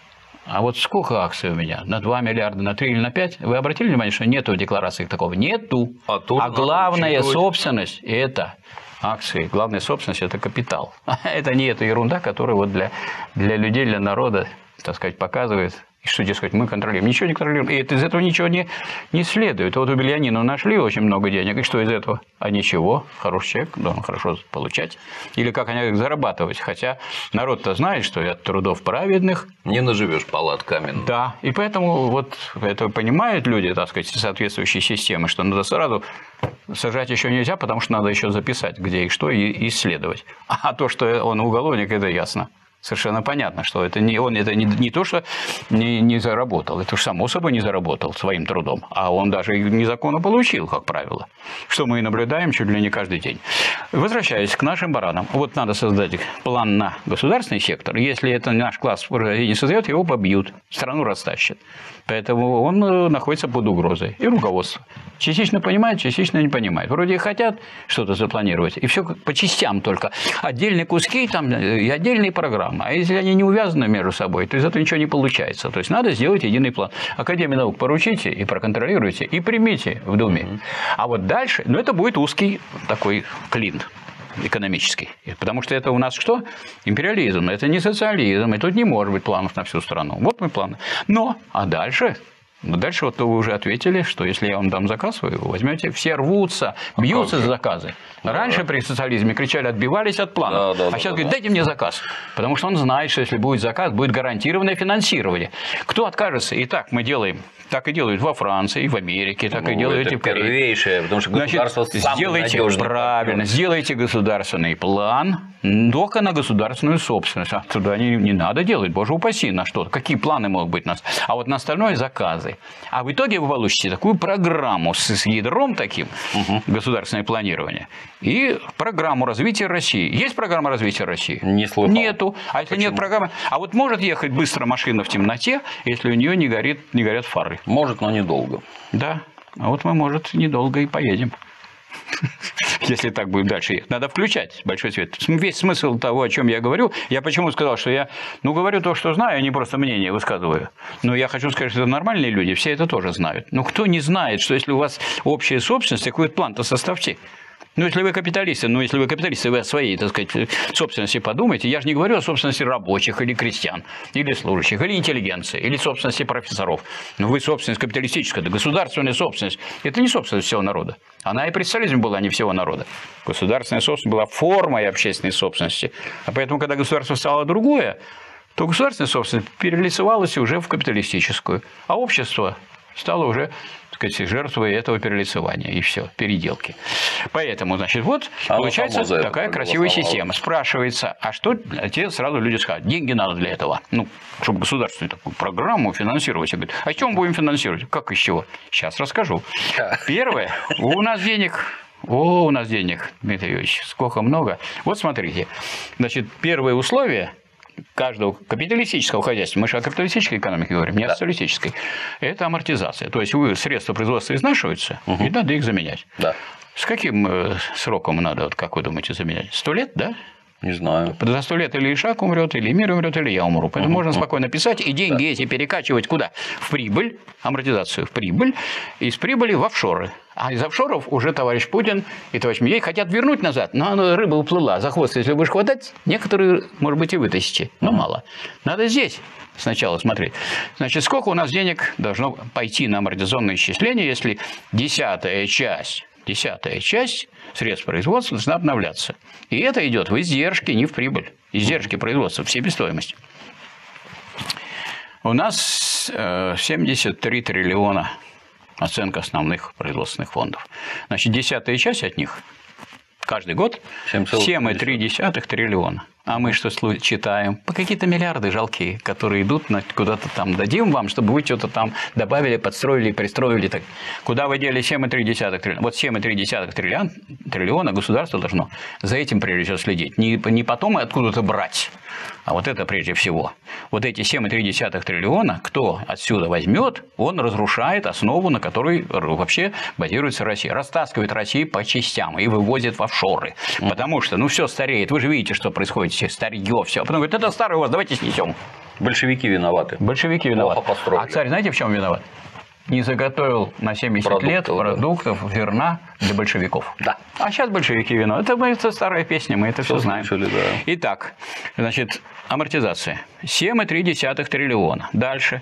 А вот сколько акций у меня? На 2 миллиарда, на 3 или на 5? Вы обратили внимание, что нету в декларациях такого? Нету. А главная собственность – это акции. Главная собственность – это капитал. Это не эта ерунда, которая вот для людей, для народа, так сказать, показывает. И что, дескать, мы контролируем. Ничего не контролируем. И из этого ничего не следует. Вот у Бельянина нашли очень много денег. И что из этого? А ничего. Хороший человек, должен хорошо получать. Или как они зарабатывать. Хотя народ-то знает, что от трудов праведных не наживешь палат каменных. Да. И поэтому вот это понимают люди, так сказать, соответствующие системы, что надо сразу сажать еще нельзя, потому что надо еще записать, где и что, и исследовать. А то, что он уголовник, это ясно. Совершенно понятно, что это не то, что не заработал, это уж само собой не заработал своим трудом, а он даже и незаконно получил, как правило, что мы и наблюдаем чуть ли не каждый день. Возвращаясь к нашим баранам, вот надо создать план на государственный сектор, если это наш класс не создает, его побьют, страну растащат. Поэтому он находится под угрозой. И руководство. Частично понимает, частично не понимает. Вроде и хотят что-то запланировать, и все по частям только. Отдельные куски там, и отдельные программы. А если они не увязаны между собой, то из этого ничего не получается. То есть надо сделать единый план. Академию наук поручите и проконтролируйте, и примите в Думе. А вот дальше, это будет узкий такой клин экономический. Потому что это у нас что? Империализм. Это не социализм. И тут не может быть планов на всю страну. Вот мы планы. Но, а дальше... Дальше вот вы уже ответили, что если я вам дам заказ, вы его возьмете, все рвутся, бьются за заказы. Раньше при социализме кричали, отбивались от плана. А сейчас говорят, дайте мне заказ. Потому что он знает, что если будет заказ, будет гарантированное финансирование. Кто откажется? Итак, мы делаем. Так и делают во Франции, и в Америке, так и делают и в Корее. Первейшее, потому что государство самое надежное. Правильно, сделайте государственный план только на государственную собственность. А туда не надо делать, боже упаси, на что? Какие планы могут быть у нас? А вот на остальное заказы. А в итоге вы получите такую программу с ядром таким, государственное планирование, и программу развития России. Есть программа развития России? Не слыхал. Нету. А если нет программы? А вот может ехать быстро машина в темноте, если у нее не горят фары? Может, но недолго. Да. А вот мы, может, недолго и поедем. Если так будет дальше. Надо включать большой свет. Весь смысл того, о чем я говорю, я почему сказал, что я говорю то, что знаю, а не просто мнение высказываю. Но я хочу сказать, что это нормальные люди, все это тоже знают. Но кто не знает, что если у вас общая собственность, какой план-то составьте? Если вы капиталисты, вы о своей, так сказать, собственности подумайте. Я же не говорю о собственности рабочих или крестьян, или служащих, или интеллигенции, или собственности профессоров. Но вы собственность капиталистическая, это государственная собственность. Это не собственность всего народа. Она и при социализме была не всего народа. Государственная собственность была формой общественной собственности. А поэтому, когда государство стало другое, то государственная собственность перелицевалась уже в капиталистическую. А общество стало уже, так сказать, жертвой этого перелицевания. И все, переделки. Поэтому, значит, вот получается такая красивая система. Спрашивается, а что те сразу люди скажут? Деньги надо для этого. Чтобы государственную такую программу финансировать. Я говорю, а с чем будем финансировать? Как из чего? Сейчас расскажу. Первое. У нас денег, Дмитрий Юрьевич, сколько много. Вот смотрите. Значит, первое условие каждого капиталистического хозяйства, мы же о капиталистической экономике говорим, не о социалистической, это амортизация. То есть средства производства изнашиваются, и надо их заменять. Да. С каким сроком надо, как вы думаете, заменять? 100 лет, да? Не знаю. За 100 лет или Ишак умрет, или мир умрет, или я умру. Поэтому можно спокойно писать и деньги эти перекачивать куда? В прибыль, амортизацию в прибыль, из прибыли в офшоры. А из офшоров уже товарищ Путин и товарищ Медведев хотят вернуть назад, но рыба уплыла за хвост. Если будешь хватать, некоторые, может быть, и вытащите, но мало. Надо здесь сначала смотреть. Значит, сколько у нас денег должно пойти на амортизационное исчисление, если десятая часть средств производства должна обновляться. И это идет в издержки, не в прибыль. Издержки производства в себестоимость. У нас 73 триллиона оценка основных производственных фондов. Значит, десятая часть от них каждый год 7,3 триллиона. А мы что читаем? По какие-то миллиарды жалкие, которые идут куда-то там. Дадим вам, чтобы вы что-то там добавили, подстроили, пристроили. Так. Куда вы дели 7,3 триллиона? Вот 7,3 триллиона государство должно за этим прежде всего следить. Не потом откуда-то брать, а вот это прежде всего. Вот эти 7,3 триллиона, кто отсюда возьмет, он разрушает основу, на которой вообще базируется Россия. Растаскивает Россию по частям и вывозит в офшоры. Потому что, все стареет. Вы же видите, что происходит. Старье, все. А потом говорит, это старое у вас, давайте снесем. Большевики виноваты. Большевики виноваты. А царь, знаете, в чем виноват? Не заготовил на 70 лет продуктов, зерна для большевиков. Да. А сейчас большевики виноваты. Это старая песня, мы это все знаем. Слышали, да. Итак, значит, амортизация. 7,3 триллиона. Дальше.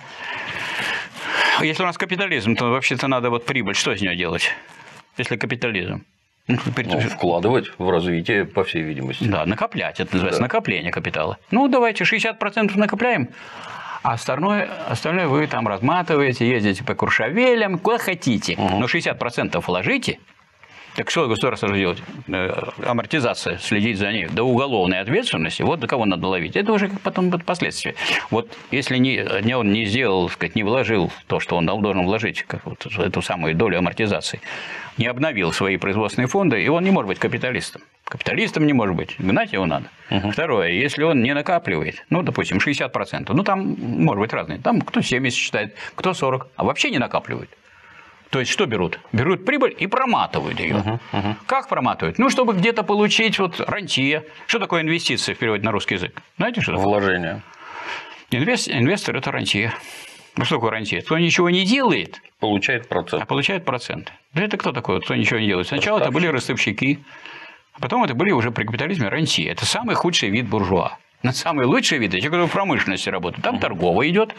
Если у нас капитализм, то вообще-то надо прибыль, что из нее делать? Если капитализм. Вкладывать в развитие, по всей видимости. Да, накоплять. Это называется накопление капитала. Давайте 60% накопляем, а остальное вы там разматываете, ездите по Куршавелям, куда хотите. Но 60% вложите. Так что государство делать? Амортизация, следить за ней до уголовной ответственности, вот до кого надо ловить. Это уже потом будет последствия. Вот если он не сделал, не вложил то, что он должен вложить, эту самую долю амортизации, не обновил свои производственные фонды, и он не может быть капиталистом. Капиталистом не может быть, гнать его надо. Второе, если он не накапливает, допустим, 60%, там может быть разные, там кто 70 считает, кто 40, а вообще не накапливает. То есть, что берут? Берут прибыль и проматывают ее. Как проматывают? Чтобы где-то получить рантье. Что такое инвестиции в переводе на русский язык? Знаете, что такое? Вложение. Инвестор – это рантье. Что такое рантье? Кто ничего не делает, получает процент. А получает проценты. Это кто такой, кто ничего не делает? Сначала это были ростовщики, а потом это были уже при капитализме рантье. Это самый худший вид буржуа. Самый лучший вид – те, которые в промышленности работают. Там торговая идет.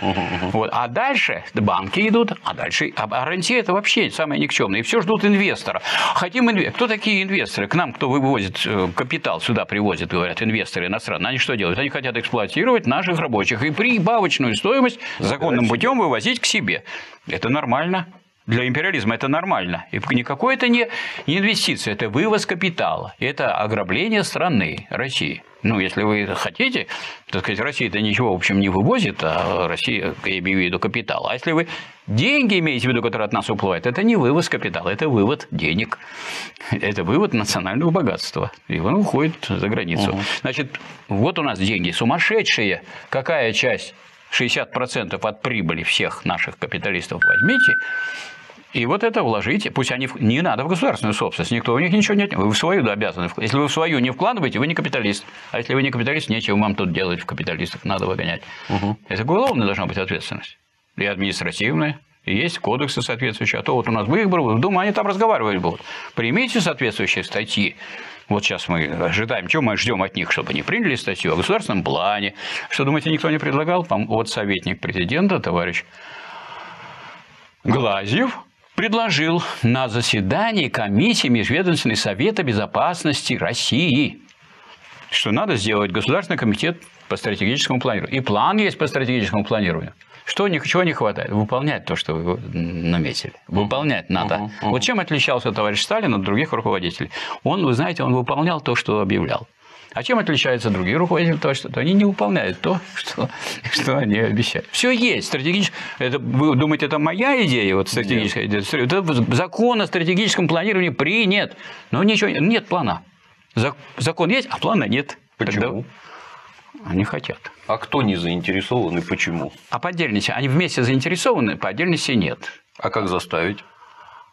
А дальше банки идут, а дальше рантье – это вообще самое никчемное. И все ждут инвестора. Хотим инвестора. Кто такие инвесторы? К нам, кто вывозит капитал, сюда привозят, говорят, инвесторы иностранные. Они что делают? Они хотят эксплуатировать наших рабочих и прибавочную стоимость законным путем вывозить к себе. Это нормально. Для империализма это нормально. И никакой это не инвестиция, это вывоз капитала. Это ограбление страны, России. Если вы хотите, так сказать, Россия-то ничего, в общем, не вывозит, а Россия, я имею в виду, капитал. А если вы деньги имеете в виду, которые от нас уплывают, это не вывоз капитала, это вывод денег. Это вывод национального богатства. И он уходит за границу. Значит, вот у нас деньги сумасшедшие. Какая часть? 60% от прибыли всех наших капиталистов возьмите, и вот это вложите. Пусть они не надо в государственную собственность, никто у них ничего не... Вы в свою обязаны. Если вы в свою не вкладываете, вы не капиталист. А если вы не капиталист, нечего вам тут делать в капиталистах, надо выгонять. Это уголовная должна быть ответственность. И административная. И есть кодексы соответствующие. А то вот у нас выборы, в Думу, они там разговаривать будут. Примите соответствующие статьи. Вот сейчас мы ожидаем, чего мы ждем от них, чтобы они приняли статью о государственном плане. Что, думаете, никто не предлагал? Вот советник президента, товарищ Глазьев, предложил на заседании комиссии Межведомственного совета безопасности России, что надо сделать Государственный комитет по стратегическому планированию. И план есть по стратегическому планированию. Чего не хватает? Выполнять то, что вы наметили. Выполнять надо. Вот чем отличался товарищ Сталин от других руководителей? Вы знаете, он выполнял то, что объявлял. А чем отличаются другие руководители? То, что они не выполняют то, что они обещают. Все есть. Вы думаете, это моя идея, стратегическая идея? Это закон о стратегическом планировании принят. Но ничего нет плана. Закон есть, а плана нет. Почему? Они хотят. А кто не заинтересован и почему? А по отдельности они вместе заинтересованы, по отдельности нет. А как заставить?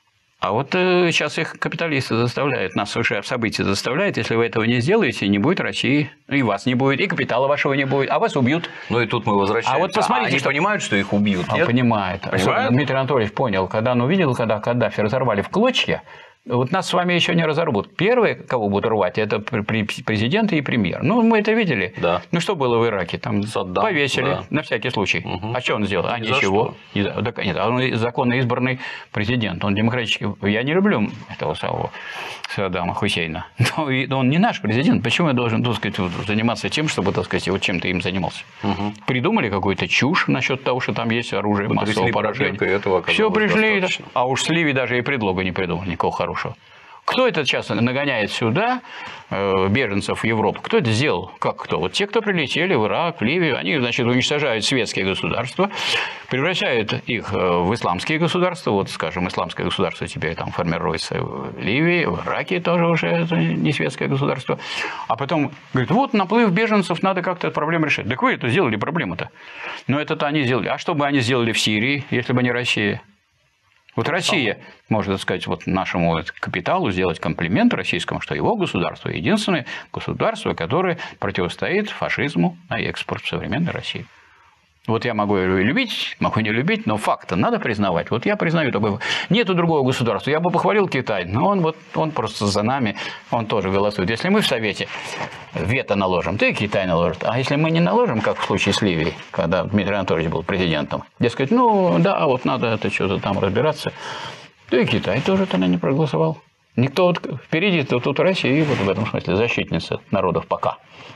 А вот сейчас их капиталисты заставляют, нас уже события заставляют, если вы этого не сделаете, не будет России, и вас не будет, и капитала вашего не будет, а вас убьют. Ну и тут мы возвращаемся. А вот посмотрите, они понимают, что их убьют? Он понимает. Дмитрий Анатольевич понял, когда он увидел, когда Каддафи разорвали в клочья. Вот нас с вами еще не разорвут. Первые, кого будут рвать, это президент и премьер. Ну, мы это видели. Да. Ну, что было в Ираке? Там Саддам, повесили, да. На всякий случай. Угу. А что он сделал? Ничего. Нет, он законно избранный президент. Он демократический. Я не люблю этого самого Саддама Хусейна. Но он не наш президент. Почему я должен, так сказать, заниматься тем, чтобы, так сказать, вот чем-то им занимался? Угу. Придумали какую-то чушь насчет того, что там есть оружие массового поражения. Все пришли. Достаточно. А уж Сливи даже и предлога не придумал никакого хорошего. Кто это сейчас нагоняет сюда беженцев в Европу? Кто это сделал? Как кто? Вот те, кто прилетели в Ирак, в Ливию, они, значит, уничтожают светские государства, превращают их в исламские государства. Вот, скажем, исламское государство теперь там формируется в Ливии, в Ираке тоже уже это не светское государство. А потом говорят, вот наплыв беженцев, надо как-то эту проблему решить. Так вы это сделали проблему-то. Но это-то они сделали. А что бы они сделали в Сирии, если бы не Россия? Вот Россия может, так сказать, вот нашему капиталу сделать комплимент российскому, что его государство единственное государство, которое противостоит фашизму на экспорт в современной России. Вот я могу любить, могу не любить, но факты надо признавать. Вот я признаю такой. Нету другого государства. Я бы похвалил Китай, но он просто за нами, он тоже голосует. Если мы в Совете вето наложим, то и Китай наложит. А если мы не наложим, как в случае с Ливией, когда Дмитрий Анатольевич был президентом, дескать, ну да, вот надо это что-то там разбираться, то и Китай тоже тогда не проголосовал. Никто вот впереди, тут Россия, вот в этом смысле защитница народов пока.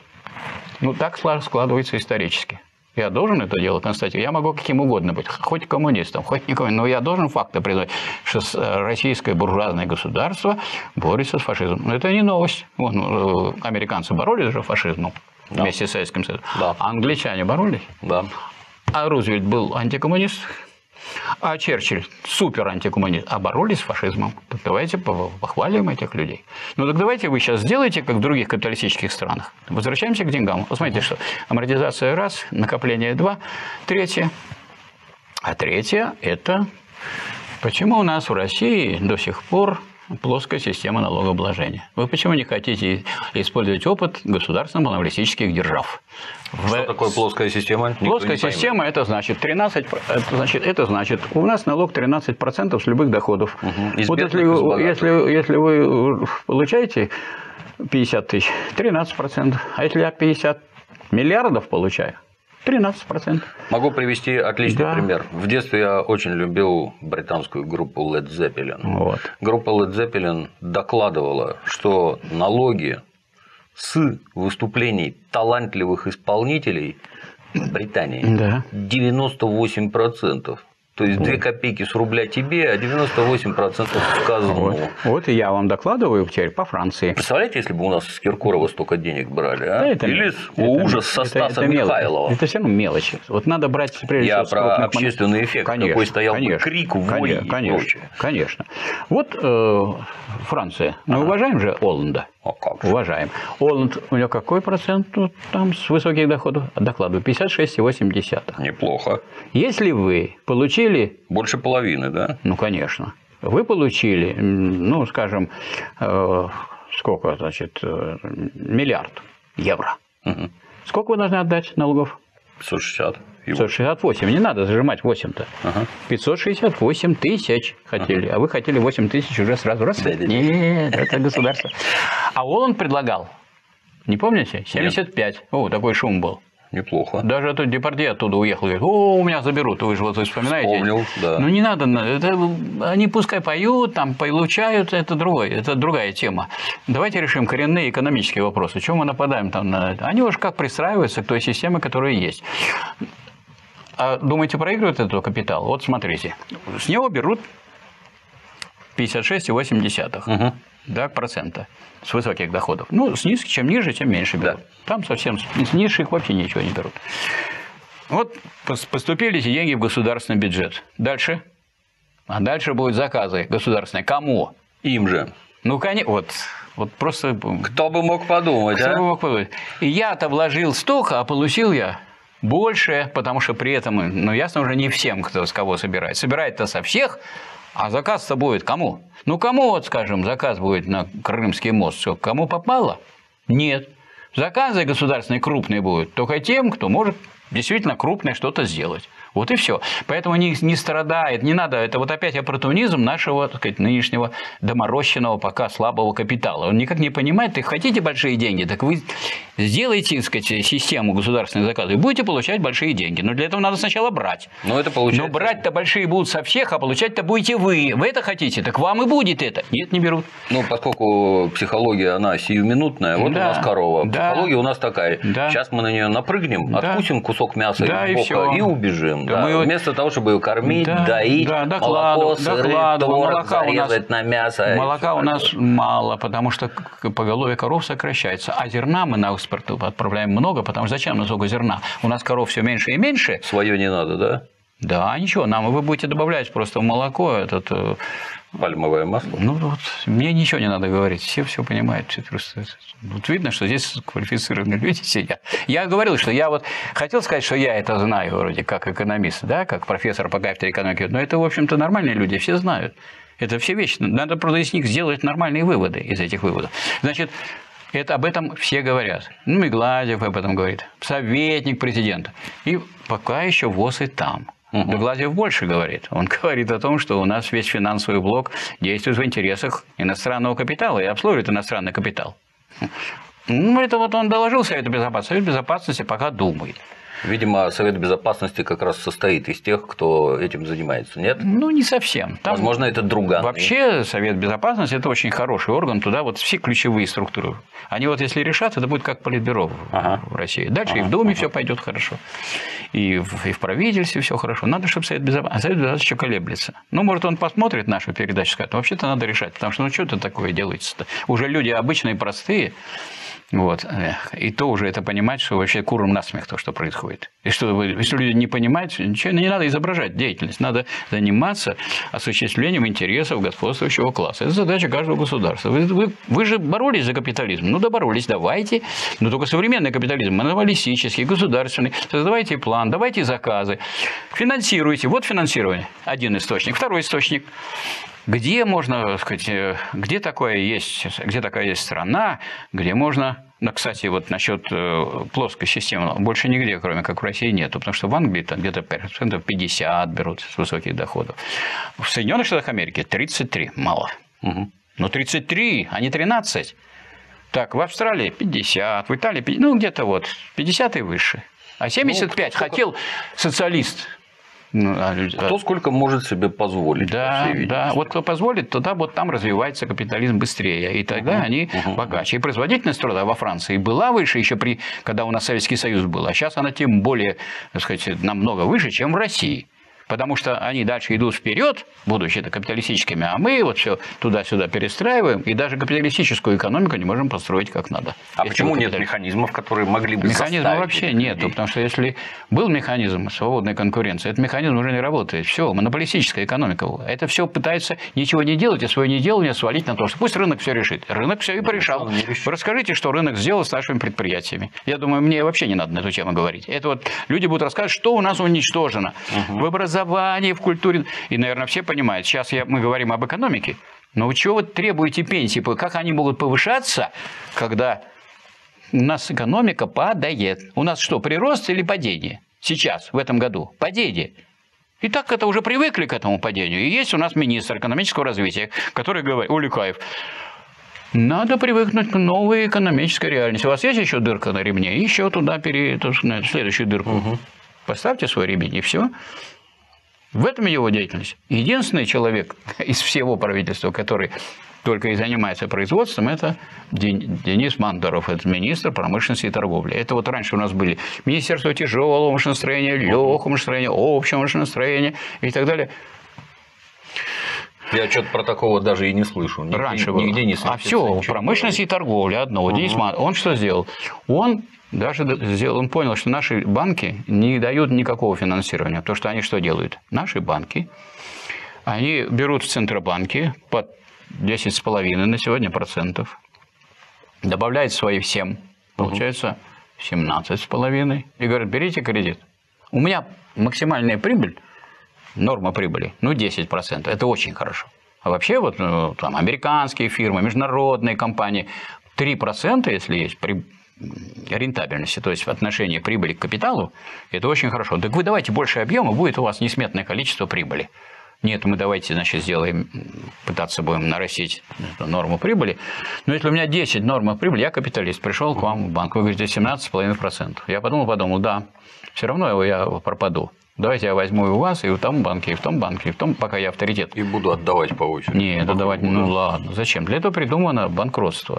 Ну так складывается исторически. Я должен это делать, Константин. Я могу каким угодно быть, хоть коммунистом, хоть никому, но я должен факты признать, что российское буржуазное государство борется с фашизмом. Но это не новость. Вон, американцы боролись же с фашизмом вместе с Советским Союзом. Да. А англичане боролись. Да. А Рузвельт был антикоммунист. А Черчилль супер антикоммунист, а боролись с фашизмом. Так давайте похвалим этих людей. Ну так давайте вы сейчас сделаете, как в других капиталистических странах. Возвращаемся к деньгам. Посмотрите, что амортизация раз, накопление два, третье. А третье – это почему у нас в России до сих пор плоская система налогообложения. Вы почему не хотите использовать опыт государственно-монополистических держав? Что такое плоская система? Плоская система – это значит 13%. Это значит, у нас налог 13% с любых доходов. Угу. Вот если вы получаете 50 тысяч, 13%. А если я 50 миллиардов получаю, 13%. Могу привести отличный пример. В детстве я очень любил британскую группу Led Zeppelin. Вот. Группа Led Zeppelin докладывала, что налоги с выступлений талантливых исполнителей в Британии 98%. То есть 2 копейки с рубля тебе, а 98% сказанному. Вот и я вам докладываю теперь по Франции. Представляете, если бы у нас с Киркорова столько денег брали, а? Да, или ужас со Стаса Михайлова. Это все равно мелочи. Вот надо брать прежде всего. Я про общественный эффект, конечно, какой стоял бы крик, вой и прочее. Конечно. Вот Франция. Мы уважаем же Олланда. Как же. Уважаем. Олланд, у него какой процент там с высоких доходов? Докладываю, 56,8. Неплохо. Если вы получили... Больше половины, да? Ну, конечно. Вы получили, ну, скажем, сколько, значит, миллиард евро. Угу. Сколько вы должны отдать налогов? 560. 568. Не надо зажимать 8-то. Ага. 568 тысяч хотели. А вы хотели 8 тысяч уже сразу раз? Нет, это государство. А Олланд предлагал, не помните? 75. Нет. О, такой шум был. Неплохо. Даже тут Депардье оттуда уехал. Говорит, о, у меня заберут. Вы же вот вспоминаете. Вспомнил, да. Ну, не надо. Это, они пускай поют, там, получают. Это другая тема. Давайте решим коренные экономические вопросы. Чего мы нападаем там на это? Они уж как пристраиваются к той системе, которая есть. А думаете, проигрывает этот капитал? Вот смотрите. С него берут 56,8 да, процента с высоких доходов. Ну, с низких, чем ниже, тем меньше берут. Да. Там совсем с низших вообще ничего не берут. Вот поступили эти деньги в государственный бюджет. Дальше? А дальше будут заказы государственные. Кому? Им же. Ну, конечно, вот просто... Кто бы мог подумать, Кто бы мог подумать. И я-то вложил столько, а получил я больше, потому что при этом, ну, ясно, уже не всем, кто с кого собирает. Собирает-то со всех, А заказ-то будет кому? Ну, кому, вот, скажем, заказ будет на Крымский мост? Что, кому попало? Нет. Заказы государственные крупные будут только тем, кто может действительно крупное что-то сделать. Вот и все. Поэтому не страдает, не надо. Это вот опять оппортунизм нашего, так сказать, нынешнего доморощенного пока слабого капитала. Он никак не понимает, ты хотите большие деньги, так вы сделайте, так сказать, систему государственных заказов и будете получать большие деньги. Но для этого надо сначала брать. Но это получается... Но брать-то большие будут со всех, а получать-то будете вы. Вы это хотите, так вам и будет это. Нет, не берут. Ну, поскольку психология, она сиюминутная, вот да, у нас корова. Да, психология у нас такая. Да, сейчас мы на нее напрыгнем, да, откусим кусок мяса да, из бока и убежим. Да, мы... Вместо того, чтобы ее кормить, да, доить, да, молоко, сыры, творог зарезать на мясо. Молока у нас мало, потому что поголовье коров сокращается. А зерна мы на экспорт отправляем много, потому что зачем нам столько зерна? У нас коров все меньше и меньше. Свое не надо, да? Да, ничего, нам вы будете добавлять просто в молоко пальмовое масло. Ну, вот, мне ничего не надо говорить, все понимают. Все просто... Вот видно, что здесь квалифицированные люди сидят. Я говорил, что я вот хотел сказать, что я это знаю вроде как экономист, да, как профессор по кафедре экономики, но это, в общем-то, нормальные люди, все знают. Это все вещи. Надо просто из них сделать нормальные выводы, из этих выводов. Значит, об этом все говорят. Ну, Меглазев об этом говорит, советник президента. И пока еще ВОЗ и там. Меглазев больше говорит. Он говорит о том, что у нас весь финансовый блок действует в интересах иностранного капитала и обслуживает иностранный капитал. Ну, это вот он доложил Совету Безопасности. Совет Безопасности пока думает. Видимо, Совет Безопасности как раз состоит из тех, кто этим занимается, нет? Ну, не совсем. Там возможно, это друган. Вообще, Совет Безопасности – это очень хороший орган, туда вот все ключевые структуры. Они вот если решат, это будет как Политбюро в России. Дальше и в Думе все пойдет хорошо, и в правительстве все хорошо. Надо, чтобы Совет Безопасности еще колеблется. Ну, может, он посмотрит нашу передачу и скажет, вообще-то надо решать, потому что ну, что это такое делается-то? Уже люди обычные, простые. Вот. И то уже это понимать, что вообще курам насмех то, что происходит. И что если люди не понимают, ничего не надо изображать деятельность, надо заниматься осуществлением интересов господствующего класса. Это задача каждого государства. Вы же боролись за капитализм. Ну, доборолись, давайте. Но только современный капитализм, монополистический, государственный. Создавайте план, давайте заказы, финансируйте. Вот финансирование. Один источник. Второй источник. Где можно, сказать, где такая есть страна, где можно, ну, кстати, вот насчет плоской системы, больше нигде, кроме как в России, нету, потому что в Англии там где-то 50% берут с высоких доходов. В Соединенных Штатах Америки 33, мало. Но 33, а не 13. Так, в Австралии 50, в Италии 50, ну, где-то вот 50 и выше. А 75 хотел социалист. Кто сколько может себе позволить? Да, да. Вот кто позволит, тогда вот там развивается капитализм быстрее. И тогда они богаче. И производительность труда во Франции была выше еще когда у нас Советский Союз был. А сейчас она тем более, так сказать, намного выше, чем в России. Потому что они дальше идут вперед, будучи капиталистическими, а мы вот все туда-сюда перестраиваем, и даже капиталистическую экономику не можем построить как надо. А почему нет механизмов, которые могли бы Механизма вообще нет, потому что если был механизм свободной конкуренции, этот механизм уже не работает. Все, монополистическая экономика. Это все пытается ничего не делать, и свое неделание свалить на то, что пусть рынок все решит. Рынок все и порешал. Вы расскажите, что рынок сделал с нашими предприятиями. Я думаю, мне вообще не надо на эту тему говорить. Это вот люди будут рассказывать, что у нас уничтожено. В образовании, в культуре. И, наверное, все понимают. Сейчас мы говорим об экономике. Но вы чего вы требуете пенсии? Как они могут повышаться, когда у нас экономика падает? У нас что, прирост или падение? Сейчас, в этом году. Падение. И так это уже привыкли к этому падению. И есть у нас министр экономического развития, который говорит, Улюкаев, надо привыкнуть к новой экономической реальности. У вас есть еще дырка на ремне? Еще туда следующую дырку. Поставьте свой ремень, и все. В этом его деятельность. Единственный человек из всего правительства, который только и занимается производством, это Денис Мантуров, это министр промышленности и торговли. Это вот раньше у нас были Министерство тяжелого машиностроения, легкого машиностроения, общего машиностроения и так далее. Я что-то про такого даже и не слышу. Раньше было. Нигде не а все, промышленность и торговля одно. Денис Мантуров, он что сделал? Он понял, что наши банки не дают никакого финансирования. Потому что они что делают? Наши банки, они берут в Центробанке под 10,5 на сегодня процентов, добавляют свои всем, получается 17,5, и говорят, берите кредит. У меня максимальная прибыль норма прибыли, ну, 10%. Это очень хорошо. А вообще, вот там американские фирмы, международные компании, 3%, если есть при рентабельности, то есть в отношении прибыли к капиталу, это очень хорошо. Так вы давайте больше объема, будет у вас несметное количество прибыли. Нет, мы давайте, значит, сделаем, пытаться будем нарастить норму прибыли. Но если у меня 10 норм прибыли, я капиталист, пришел к вам в банк, вы говорите 17,5%. Я подумал, да, все равно я пропаду. Давайте я возьму и у вас, и в том банке, и в том банке, и в том, пока я авторитет. И буду отдавать по очереди. Нет, отдавать, ну ладно, зачем? Для этого придумано банкротство.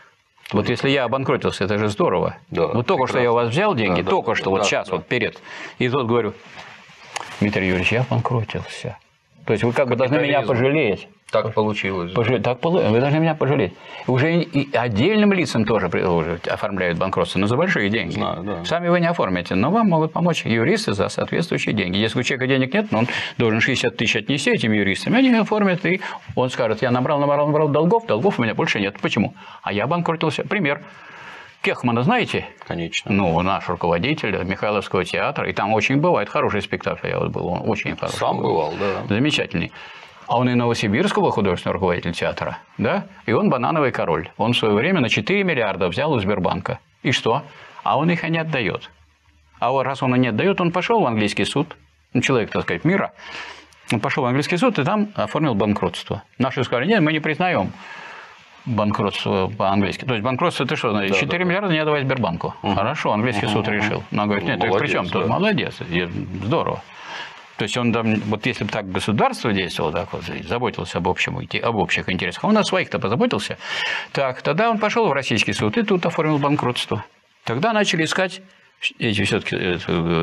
Вот если я обанкротился, это же здорово. Да, вот только что я у вас взял деньги, только что вот сейчас, вот перед, и тут говорю, Дмитрий Юрьевич, я обанкротился. То есть вы как бы должны меня пожалеть. Так получилось. Вы должны меня пожалеть. Уже и отдельным лицам тоже оформляют банкротство, но за большие деньги. Знаю, да. Сами вы не оформите, но вам могут помочь юристы за соответствующие деньги. Если у человека денег нет, но он должен 60 тысяч отнести этим юристам, они оформят, и он скажет, я набрал долгов у меня больше нет. Почему? А я обанкротился. Пример. Кехмана знаете? Конечно. Ну, наш руководитель Михайловского театра. И там очень бывает хороший спектакль. Я вот был, он очень хороший. Сам бывал, да. Замечательный. А он и Новосибирского художественного руководителя театра, да? И он банановый король. Он в свое время на 4 миллиарда взял у Сбербанка. И что? А он их и не отдает. А вот раз он и не отдает, он пошел в английский суд. Ну, человек, так сказать, мира. Он пошел в английский суд и там оформил банкротство. Наши сказали, нет, мы не признаем банкротство по-английски. То есть банкротство это что? 4 миллиарда не отдавай Сбербанку. Хорошо, английский суд решил. Но он говорит, нет, ты при чем? Тут молодец, здорово. То есть он там, вот если бы так государство действовало, так вот, заботился об общих интересах, а он о своих-то позаботился, так, тогда он пошел в российский суд и тут оформил банкротство. Тогда начали искать эти все-таки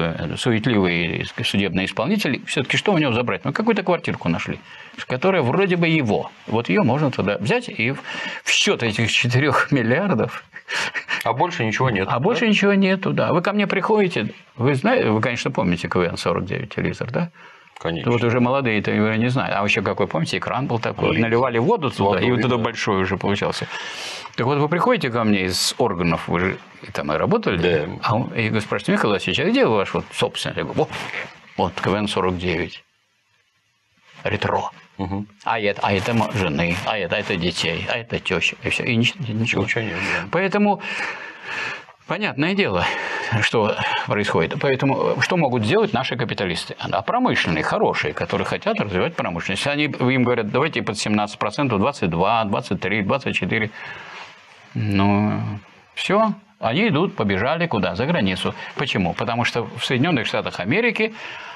суетливые судебные исполнители, все-таки что у него забрать? Ну, какую-то квартирку нашли, которая вроде бы его. Вот ее можно тогда взять и в счет этих 4 миллиардов. А больше ничего нет. А больше ничего нету, да. Вы ко мне приходите, вы знаете, вы, конечно, помните КВН-49 телевизор, да? Конечно. Вот уже молодые-то его не знают. А еще какой, помните, экран был такой. Вот наливали воду туда, и вот это большой уже получался. Так вот, вы приходите ко мне из органов, вы же там и работали, да. И вы спрашиваете, Михаил Васильевич, а где ваш вот собственный? Я говорю, вот КВН-49. Ретро. Угу. А это жены, а это детей, а это теща. И все. И ничего. Нет, да. Поэтому понятное дело, что происходит. Поэтому что могут сделать наши капиталисты? А промышленные, хорошие, которые хотят развивать промышленность. Они им говорят, давайте под 17%, 22, 23, 24. Ну, все. Они идут, побежали куда? За границу. Почему? Потому что в Соединенных Штатах Америки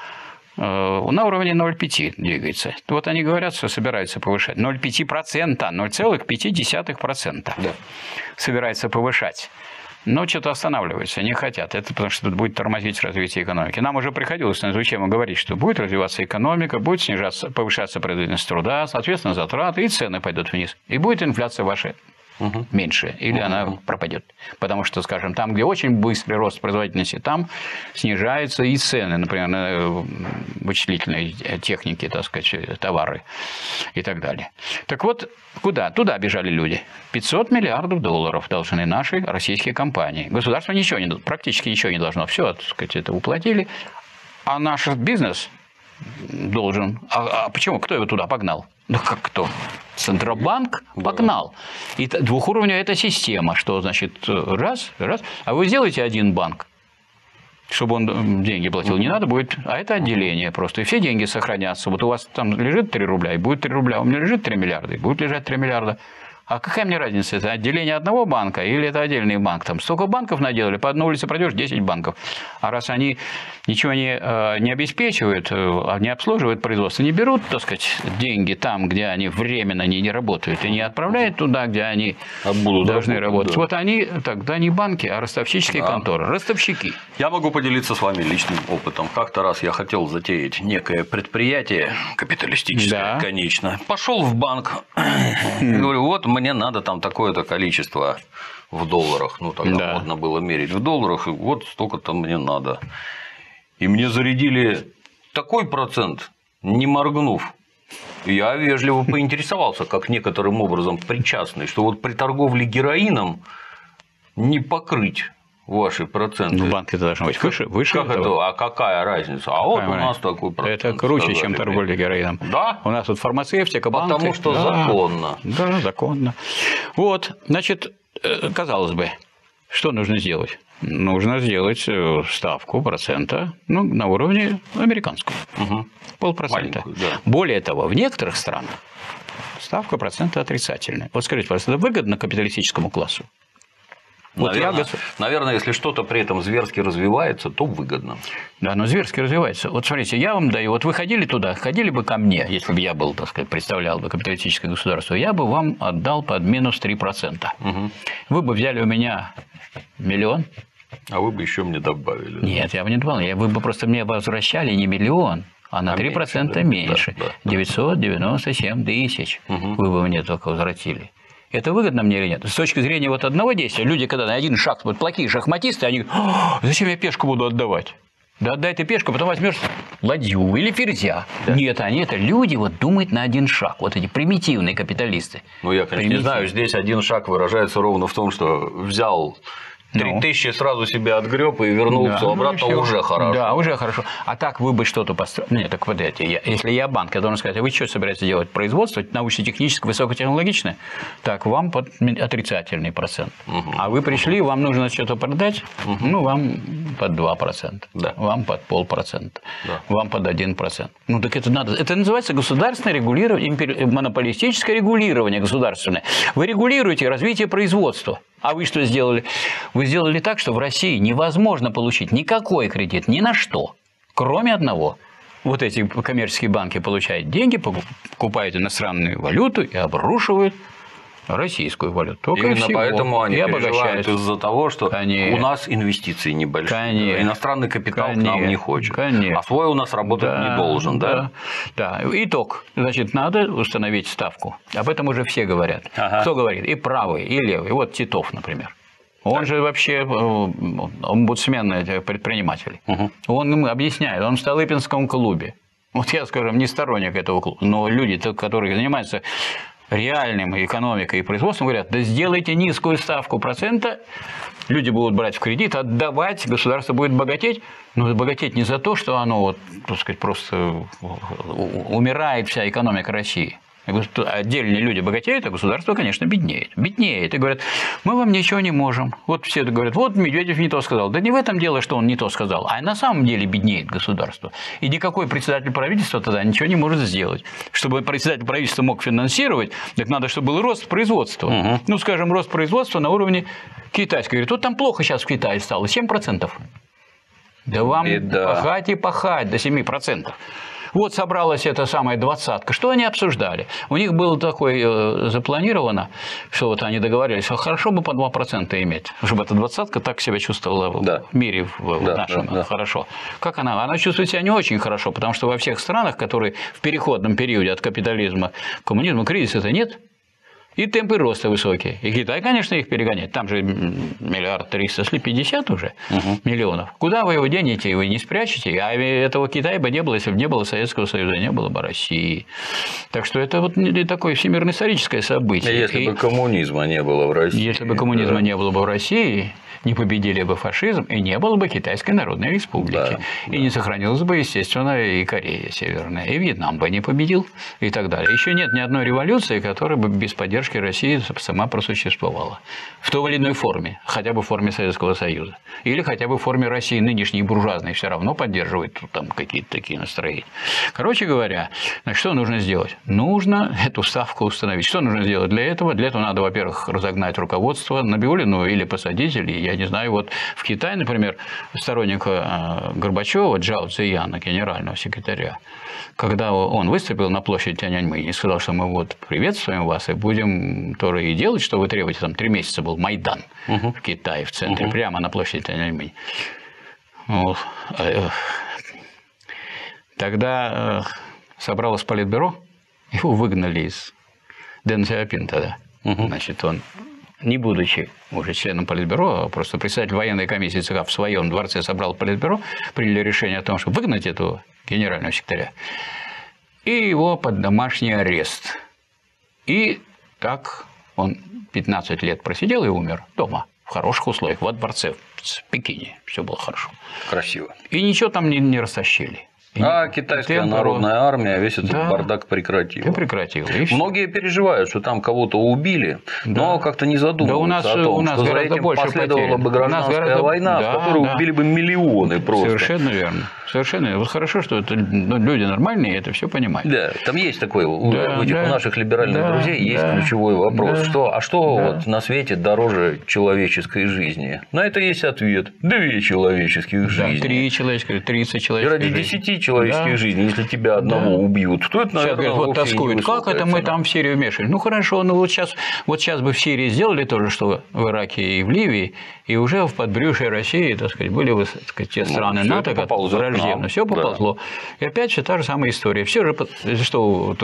на уровне 0,5 двигается. Вот они говорят, что собираются повышать. 0,5%, 0,5%. Да. Собирается повышать. Но что-то останавливаются, не хотят. Это потому что будет тормозить развитие экономики. Нам уже приходилось на эту тему говорить, что будет развиваться экономика, будет повышаться производительность труда, соответственно, затраты, и цены пойдут вниз. И будет инфляция ваша меньше, или она пропадет. Потому что, скажем, там, где очень быстрый рост производительности, там снижаются и цены, например, на вычислительной техники, так сказать, товары и так далее. Так вот, куда? Туда бежали люди. 500 миллиардов долларов должны наши российские компании. Государство ничего практически ничего не должно. Все, так сказать, это уплатили. А наш бизнес должен... А почему? Кто его туда погнал? Ну, как кто? Центробанк погнал. И двухуровневая эта система, что значит раз, а вы сделаете один банк, чтобы он деньги платил, не надо будет, а это отделение просто, и все деньги сохранятся. Вот у вас там лежит 3 рубля, и будет 3 рубля, у меня лежит 3 миллиарда, и будет лежать 3 миллиарда. А какая мне разница, это отделение одного банка или это отдельный банк? Там столько банков наделали, по одной улице пройдешь 10 банков. А раз они ничего не обеспечивают, не обслуживают производство, не берут, так сказать, деньги там, где они временно не работают, и не отправляют туда, где они должны работать. Да. Вот они тогда не банки, а ростовщические конторы. Ростовщики. Я могу поделиться с вами личным опытом. Как-то раз я хотел затеять некое предприятие капиталистическое, конечно. Пошел в банк, говорю, вот мне надо там такое-то количество в долларах. Ну, тогда модно было мерить в долларах, и вот столько-то мне надо. И мне зарядили такой процент, не моргнув. Я вежливо поинтересовался, как некоторым образом причастный, что вот при торговле героином не покрыть ваши проценты. Ну, банки должны быть выше как этого. это? А какая разница? А вот у нас такой процент. Это круче, сказали, чем торговля героином. Да? У нас тут фармацевтика, банки. Потому что да, законно. Да, законно. Вот, значит, казалось бы, что нужно сделать? Нужно сделать ставку процента на уровне американского. Угу. 0,5%. Маленькую, да. Более того, в некоторых странах ставка процента отрицательная. Вот скажите, пожалуйста, это выгодно капиталистическому классу? Вот наверное, если что-то при этом зверски развивается, то выгодно. Да, но зверски развивается. Вот смотрите, я вам даю, вот вы ходили туда, ходили бы ко мне, если бы я был, так сказать, представлял бы капиталистическое государство, я бы вам отдал под минус 3%. Угу. Вы бы взяли у меня 1 000 000. А вы бы еще мне добавили. Нет, я бы не добавил. Вы бы просто мне возвращали не 1 000 000, а на 3% меньше. Да, да, 997 тысяч вы бы мне только возвратили. Это выгодно мне или нет? С точки зрения вот одного действия, люди, когда на один шаг, вот плохие шахматисты, они говорят, зачем я пешку буду отдавать? Да отдай ты пешку, потом возьмешь ладью или ферзя. Да. Нет, это люди вот думают на один шаг. Вот эти примитивные капиталисты. Ну, я, конечно, не знаю, здесь один шаг выражается ровно в том, что взял 3000 сразу себе отгреб и вернулся обратно, уже хорошо. Да, уже хорошо. А так вы бы что-то построили. Нет, так подождите, если я банк, я должен сказать, а вы что собираетесь делать? Производство научно-техническое, высокотехнологичное? Так, вам под отрицательный процент. Угу. А вы пришли, вам нужно что-то продать, ну, вам под 2%, да. Вам под 0,5%, да. Вам под 1%. Ну, так это надо. Это называется государственное регулирование, монополистическое регулирование государственное. Вы регулируете развитие производства. А вы что сделали? Вы сделали так, что в России невозможно получить никакой кредит ни на что, кроме одного. Вот эти коммерческие банки получают деньги, покупают иностранную валюту и обрушивают российскую валюту. Только именно поэтому они переживают из-за того, что Конечно. У нас инвестиции небольшие. Конечно. Иностранный капитал к нам не хочет. Конечно. А свой у нас работать не должен, да? Да. Итог. Значит, надо установить ставку. Об этом уже все говорят. Ага. Кто говорит? И правый, и левый. Вот Титов, например. Он же вообще омбудсмен предпринимателей. Угу. Он им объясняет. Он в Столыпинском клубе. Вот я, скажем, не сторонник этого клуба. Но люди, которые занимаются реальным экономикой и производством, говорят, да сделайте низкую ставку процента, люди будут брать в кредит, отдавать, государство будет богатеть, но богатеть не за то, что оно, вот, так сказать, просто умирает вся экономика России. Отдельные люди богатеют, а государство, конечно, беднеет. Беднеет. И говорят, мы вам ничего не можем. Вот все говорят, вот Медведев не то сказал. Да не в этом дело, что он не то сказал, а на самом деле беднеет государство. И никакой председатель правительства тогда ничего не может сделать. Чтобы председатель правительства мог финансировать, так надо, чтобы был рост производства. Угу. Ну, скажем, рост производства на уровне китайского. Говорит, вот там плохо сейчас в Китае стало, 7%. Да вам пахать и пахать до 7%. Вот собралась эта самая двадцатка. Что они обсуждали? У них было такое запланировано, что вот они договорились, что хорошо бы по 2% иметь, чтобы эта двадцатка так себя чувствовала в мире в нашем хорошо. Как она? Она чувствует себя не очень хорошо, потому что во всех странах, которые в переходном периоде от капитализма к коммунизму, кризиса-то нет. И темпы роста высокие. И Китай, конечно, их перегоняет. Там же 1 350 уже миллионов. Куда вы его денете, вы не спрячете? А этого Китая бы не было, если бы не было Советского Союза, не было бы России. Так что это вот такое всемирно-историческое событие. Если бы коммунизма не было в России. Если бы коммунизма не было бы в России, не победили бы фашизм, и не было бы Китайской Народной Республики. И не сохранилась бы, естественно, и Корея Северная, и Вьетнам бы не победил, и так далее. Еще нет ни одной революции, которая бы без поддержки России сама просуществовала. В той или иной форме, хотя бы в форме Советского Союза. Или хотя бы в форме России нынешней буржуазной, все равно поддерживает там какие-то такие настроения. Короче говоря, что нужно сделать? Нужно эту ставку установить. Что нужно сделать для этого? Для этого надо, во-первых, разогнать руководство Набиуллину или посадить, или, я не знаю, вот в Китае, например, сторонника Горбачева, Чжао Цзияна, генерального секретаря, когда он выступил на площади Тяньаньмэнь и сказал, что мы вот приветствуем вас и будем то и делать, что вы требуете, там 3 месяца был Майдан в Китае, в центре, прямо на площади Тяньаньмэнь. Вот. Тогда собралось политбюро, его выгнали из Дэн Сяопин тогда. Значит, он, не будучи уже членом политбюро, а просто председатель военной комиссии ЦК в своем дворце собрал политбюро, приняли решение о том, чтобы выгнать этого генерального секретаря, и его под домашний арест. И так он 15 лет просидел и умер дома, в хороших условиях, во дворце в Пекине. Все было хорошо. Красиво. И ничего там не растащили. А китайская народная армия весь этот бардак прекратила. Многие переживают, что там кого-то убили, но как-то не задумываются о том, что за этим последовала бы гражданская война, в которой убили бы миллионы просто. Совершенно верно. Совершенно верно. Вот хорошо, что это люди нормальные, это все понимают. Да, там есть такой, у наших либеральных друзей есть ключевой вопрос. Что вот на свете дороже человеческой жизни? На это есть ответ. 2 человеческих жизни. 3 человеческих, 30 человеческих. И ради 10 человеческих жизней, если тебя одного убьют, то это, наверное, сейчас вот тоскуют. Как это мы там в Сирию вмешивались? Ну хорошо, ну вот сейчас бы в Сирии сделали то же, что в Ираке и в Ливии, и уже в подбрюшье России, так сказать, были бы, так сказать, те страны НАТО, как враждебно, все поползло. И опять все та же самая история. Все же, что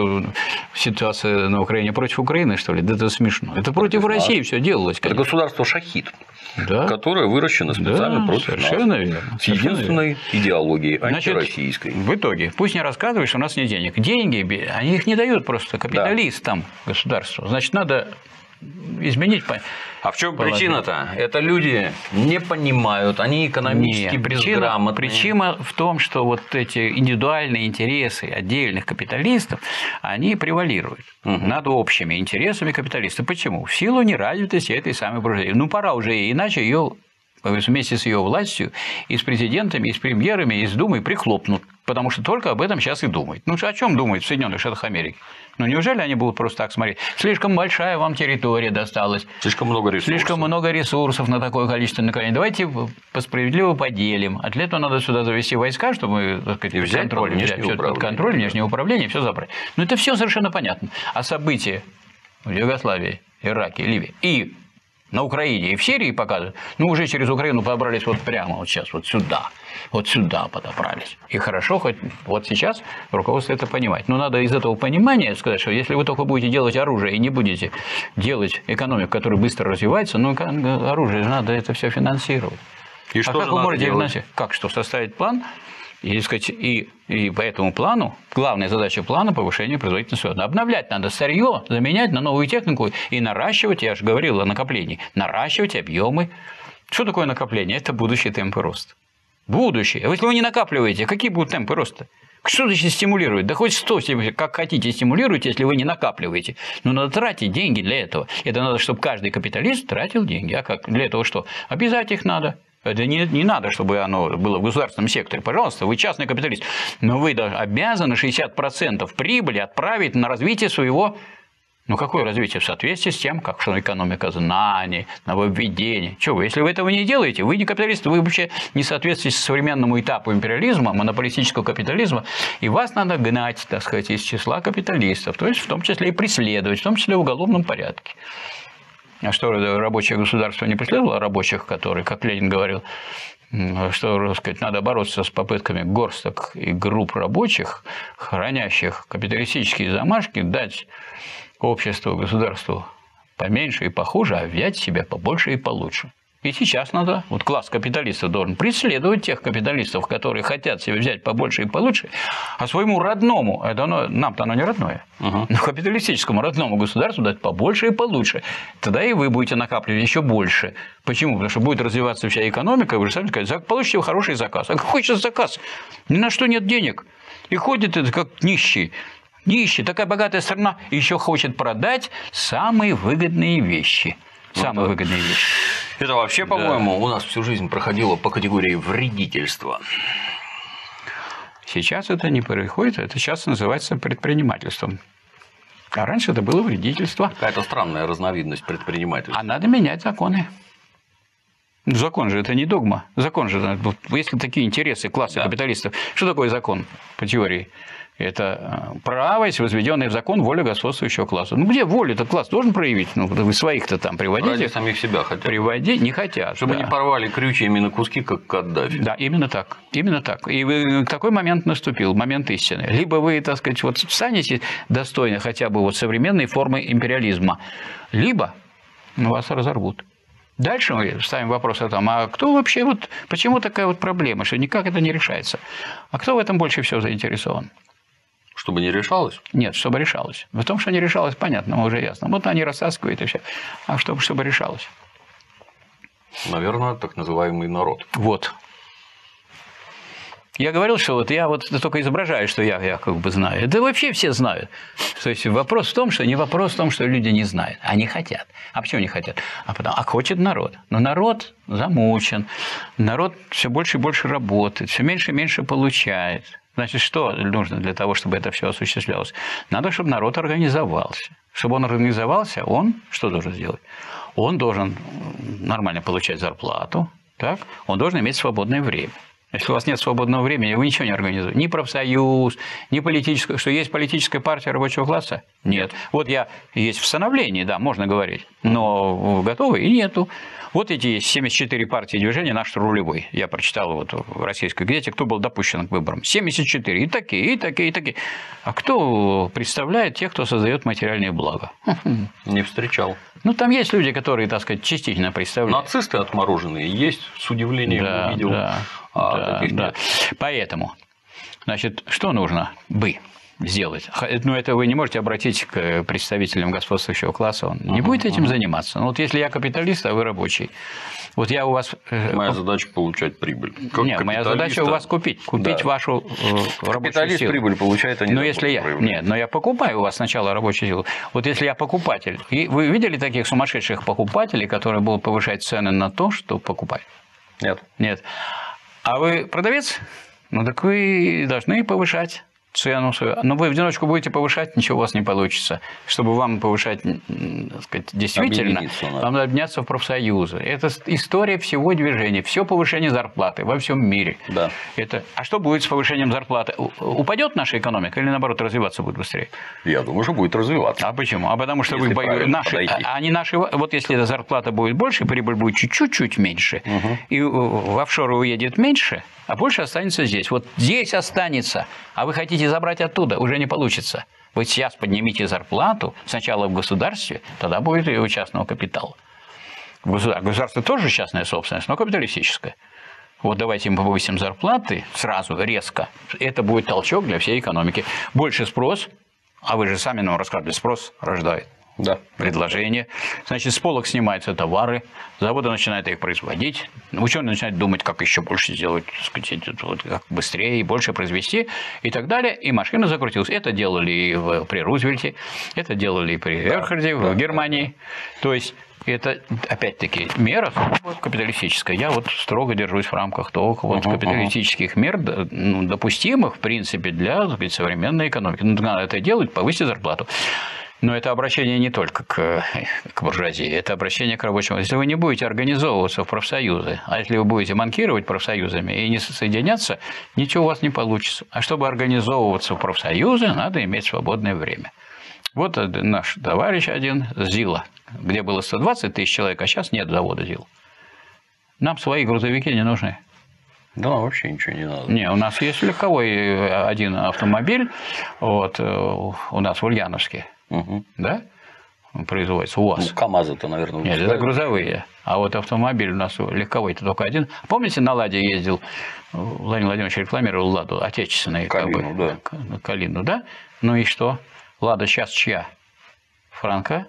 ситуация на Украине против Украины, что ли? Да это смешно. Это против России все делалось. Это государство шахид, которое выращено специально против нас. Совершенно верно. С единственной идеологией антироссийской. В итоге, пусть не рассказываешь, что у нас нет денег. Деньги, они их не дают просто капиталистам государству. Значит, надо изменить. А в чем причина-то? Это люди не понимают, они экономически безграмотные. Причина в том, что вот эти индивидуальные интересы отдельных капиталистов, они превалируют над общими интересами капиталистов. Почему? В силу неразвитости этой самой буржуазии. Ну, пора уже, иначе ее вместе с ее властью и с президентами, и с премьерами, и с Думой прихлопнут, потому что только об этом сейчас и думают. Ну, о чем думают в Соединенных Штатах Америки? Ну, неужели они будут просто так смотреть? Слишком большая вам территория досталась. Слишком много ресурсов на такое количество населения. Давайте справедливо поделим. А для этого надо сюда завести войска, чтобы, так сказать, взять под контроль внешнего управления, все забрать. Но это все совершенно понятно. А события в Югославии, Ираке, Ливии и на Украине и в Сирии показывают, ну, уже через Украину подобрались вот прямо вот сейчас, вот сюда подобрались. И хорошо, хоть вот сейчас руководство это понимает. Но надо из этого понимания сказать, что если вы только будете делать оружие и не будете делать экономику, которая быстро развивается, ну, оружие же надо это все финансировать. И что же надо делать? Как что? Составить план? И, сказать, и по этому плану, главная задача плана – повышение производительности. Обновлять надо сырье, заменять на новую технику и наращивать, я же говорил о накоплении, наращивать объемы. Что такое накопление? Это будущие темпы роста. Будущее. Если вы не накапливаете, какие будут темпы роста? Что значит стимулировать? Да хоть 100, как хотите, стимулируйте, если вы не накапливаете. Но надо тратить деньги для этого. Это надо, чтобы каждый капиталист тратил деньги. А как? Для этого что? Обязать их надо. Это не надо, чтобы оно было в государственном секторе. Пожалуйста, вы частный капиталист. Но вы обязаны 60% прибыли отправить на развитие своего... Ну, какое развитие? В соответствии с тем, как что экономика знаний, нововведений. Чего вы? Если вы этого не делаете, вы не капиталист, вы вообще не соответствуете современному этапу империализма, монополистического капитализма, и вас надо гнать, так сказать, из числа капиталистов, то есть в том числе и преследовать, в том числе в уголовном порядке. А что, рабочее государство не преследовало рабочих, которые, как Ленин говорил, что, так сказать, надо бороться с попытками горсток и групп рабочих, хранящих капиталистические замашки, дать обществу, государству поменьше и похуже, а взять себя побольше и получше. И сейчас надо, вот класс капиталистов должен преследовать тех капиталистов, которые хотят себе взять побольше и получше, а своему родному, нам-то оно не родное, но капиталистическому родному государству дать побольше и получше. Тогда и вы будете накапливать еще больше. Почему? Потому что будет развиваться вся экономика, и вы же сами скажете, получите хороший заказ. А какой сейчас заказ? Ни на что нет денег. И ходит это как нищий. Нищий, такая богатая страна, еще хочет продать самые выгодные вещи. Самые выгодные вещи. Это вообще, по-моему, у нас всю жизнь проходило по категории вредительства. Сейчас это не происходит, это сейчас называется предпринимательством. А раньше это было вредительство. Какая-то странная разновидность предпринимательства. А надо менять законы. Закон же это не догма. Закон же, если такие интересы класса капиталистов, что такое закон по теории? Это право, если возведенное в закон, воля господствующего класса. Ну, где волю-то класс должен проявить? Ну, вы своих-то там приводите. Ради самих себя хотят. Приводить не хотят. Чтобы не порвали крючьями на куски, как Каддафи. Да, именно так. Именно так. И такой момент наступил, момент истины. Либо вы, так сказать, вот станете достойны хотя бы вот современной формы империализма, либо вас разорвут. Дальше мы ставим вопрос о том, а кто вообще, вот почему такая вот проблема, что никак это не решается? А кто в этом больше всего заинтересован? Чтобы не решалось? Нет, чтобы решалось. В том, что не решалось, понятно, уже ясно. Вот они растаскивают и все. А чтобы решалось? Наверное, так называемый народ. Вот. Я говорил, что вот я вот только изображаю, что я как бы знаю. Это вообще все знают. То есть вопрос в том, что не вопрос в том, что люди не знают. Они хотят. А почему не хотят? А хочет народ. Но народ замучен. Народ все больше и больше работает, все меньше и меньше получает. Значит, что нужно для того, чтобы это все осуществлялось? Надо, чтобы народ организовался. Чтобы он организовался, он что должен сделать? Он должен нормально получать зарплату, так? Он должен иметь свободное время. Если у вас нет свободного времени, вы ничего не организуете. Ни профсоюз, ни политическое. Что есть политическая партия рабочего класса? Нет. Вот есть в становлении, да, можно говорить, но готовы и нету. Вот эти есть 74 партии движения «Наш рулевой». Я прочитал вот в российской газете, кто был допущен к выборам. 74. И такие, и такие, и такие. А кто представляет тех, кто создает материальные блага? Не встречал. Ну, там есть люди, которые, так сказать, частично представляют. Нацисты отмороженные есть, с удивлением увидел. Да. Поэтому, значит, что нужно бы сделать? Ну, это вы не можете обратить к представителям господствующего класса, он не будет этим заниматься. Ну, вот если я капиталист, а вы рабочий, вот я у вас… Моя задача – получать прибыль. Нет, моя задача у вас купить вашу рабочую капиталист силу. Прибыль получает, а не… Но если я покупаю у вас сначала рабочую силу, вот если я покупатель, и вы видели таких сумасшедших покупателей, которые будут повышать цены на то, что покупать? Нет. А вы продавец? Ну, так вы должны повышать цену свою. Но вы в одиночку будете повышать, ничего у вас не получится. Чтобы вам повышать, так сказать, действительно, вам надо объединяться в профсоюзы. Это история всего движения, все повышение зарплаты во всем мире. Да. А что будет с повышением зарплаты? Упадет наша экономика или, наоборот, развиваться будет быстрее? Я думаю, что будет развиваться. А почему? А потому что наши, вот если эта зарплата будет больше, прибыль будет чуть-чуть меньше, и в офшоры уедет меньше, а больше останется здесь. Вот здесь останется, а вы хотите забрать оттуда, уже не получится. Вы сейчас поднимите зарплату, сначала в государстве, тогда будет и у частного капитала. Государство тоже частная собственность, но капиталистическая. Вот давайте мы повысим зарплаты сразу, резко. Это будет толчок для всей экономики. Больше спрос, а вы же сами нам рассказывали, спрос рождает. Да. Предложение. Значит, с полок снимаются товары, заводы начинают их производить, ученые начинают думать, как еще больше сделать, так сказать, как быстрее и больше произвести и так далее, и машина закрутилась. Это делали и при Рузвельте, это делали и при Эрхарде в Германии. То есть это, опять-таки, мера капиталистическая. Я вот строго держусь в рамках только вот капиталистических мер, допустимых, в принципе, для, так сказать, современной экономики. Ну, надо это делать, повысить зарплату. Но это обращение не только к буржуазии, это обращение к рабочему. Если вы не будете организовываться в профсоюзы, а если вы будете манкировать профсоюзами и не соединяться, ничего у вас не получится. А чтобы организовываться в профсоюзы, надо иметь свободное время. Вот наш товарищ один, ЗИЛа, где было 120 тысяч человек, а сейчас нет завода ЗИЛ. Нам свои грузовики не нужны. Да, вообще ничего не надо. Не, у нас есть легковой один автомобиль, вот, у нас в Ульяновске. Да? Производится УАЗ. Ну, КАМАЗы-то, наверное, нет, это грузовые. А вот автомобиль у нас легковой-то только один. Помните, на «Ладе» ездил, Владимир Владимирович рекламировал «Ладу», отечественную. Калину, да. Калину, да? Ну и что? «Лада» сейчас чья? Франко,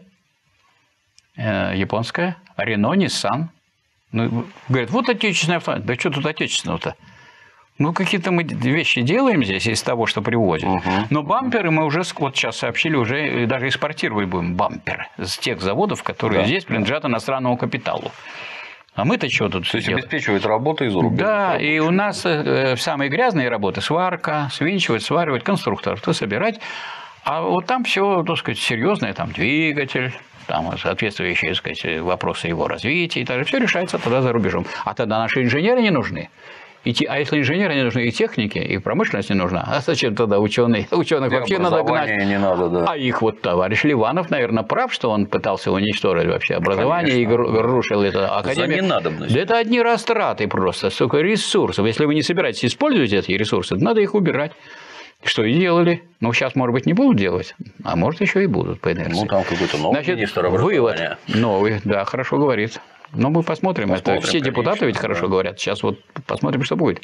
японская, Рено, Ниссан. Ну, говорят, вот отечественный автомобиль. Да что тут отечественного-то? Ну, какие-то мы вещи делаем здесь из того, что привозим. Но бамперы мы уже, вот сейчас сообщили, уже даже экспортировать будем бамперы с тех заводов, которые здесь принадлежат иностранному капиталу. А мы-то что тут? То есть обеспечивает работу из рук. Да, и у нас самые грязные работы: сварка, свинчивать, сваривать, конструкторство собирать. А вот там все, так сказать, серьезное, там двигатель, там соответствующие, так сказать, вопросы его развития, и так далее. Все решается тогда за рубежом. А тогда наши инженеры не нужны. А если инженеры не нужны, и техники, и промышленность не нужна, а зачем тогда ученых? Ученых вообще надо гнать. Не надо, да. А их вот товарищ Ливанов, наверное, прав, что он пытался уничтожить вообще образование. Конечно. И рушил это академию. За ненадобность. Да это одни растраты просто, столько ресурсов. Если вы не собираетесь использовать эти ресурсы, надо их убирать. Что и делали. Ну, сейчас, может быть, не будут делать, а может, еще и будут по инерции. Ну, там какой-то новый министр образования. Вывод новый, да, хорошо говорит. Но мы посмотрим. Это все депутаты ведь хорошо говорят. Сейчас вот посмотрим, что будет.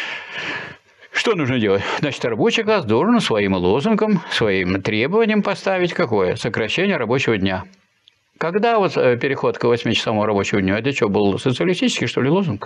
Что нужно делать? Значит, рабочий класс должен своим лозунгом, своим требованием поставить какое? Сокращение рабочего дня. Когда вот переход к 8-часовому рабочему дню, это что, был социалистический, что ли, лозунг?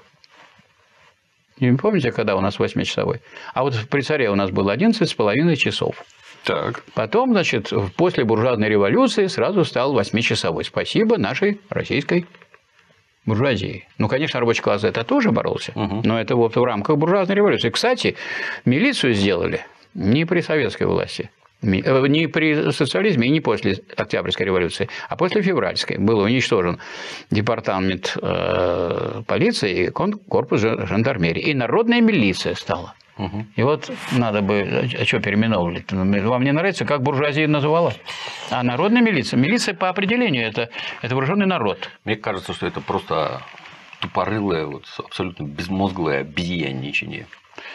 Не помните, когда у нас 8-часовой? А вот при царе у нас было 11,5 часов. Так. Потом, значит, после буржуазной революции сразу стал 8-часовой. Спасибо нашей российской буржуазии. Ну, конечно, рабочий класс за это тоже боролся, но это вот в рамках буржуазной революции. Кстати, милицию сделали не при советской власти, не при социализме и не после Октябрьской революции, а после февральской. Был уничтожен департамент полиции и корпус жандармерии. И народная милиция стала. И вот надо бы, а что переименовывали? Вам не нравится, как буржуазия называла? А народная милиция. Милиция по определению это вооруженный народ. Мне кажется, что это просто тупорылое, вот, абсолютно безмозглое обезьянничание.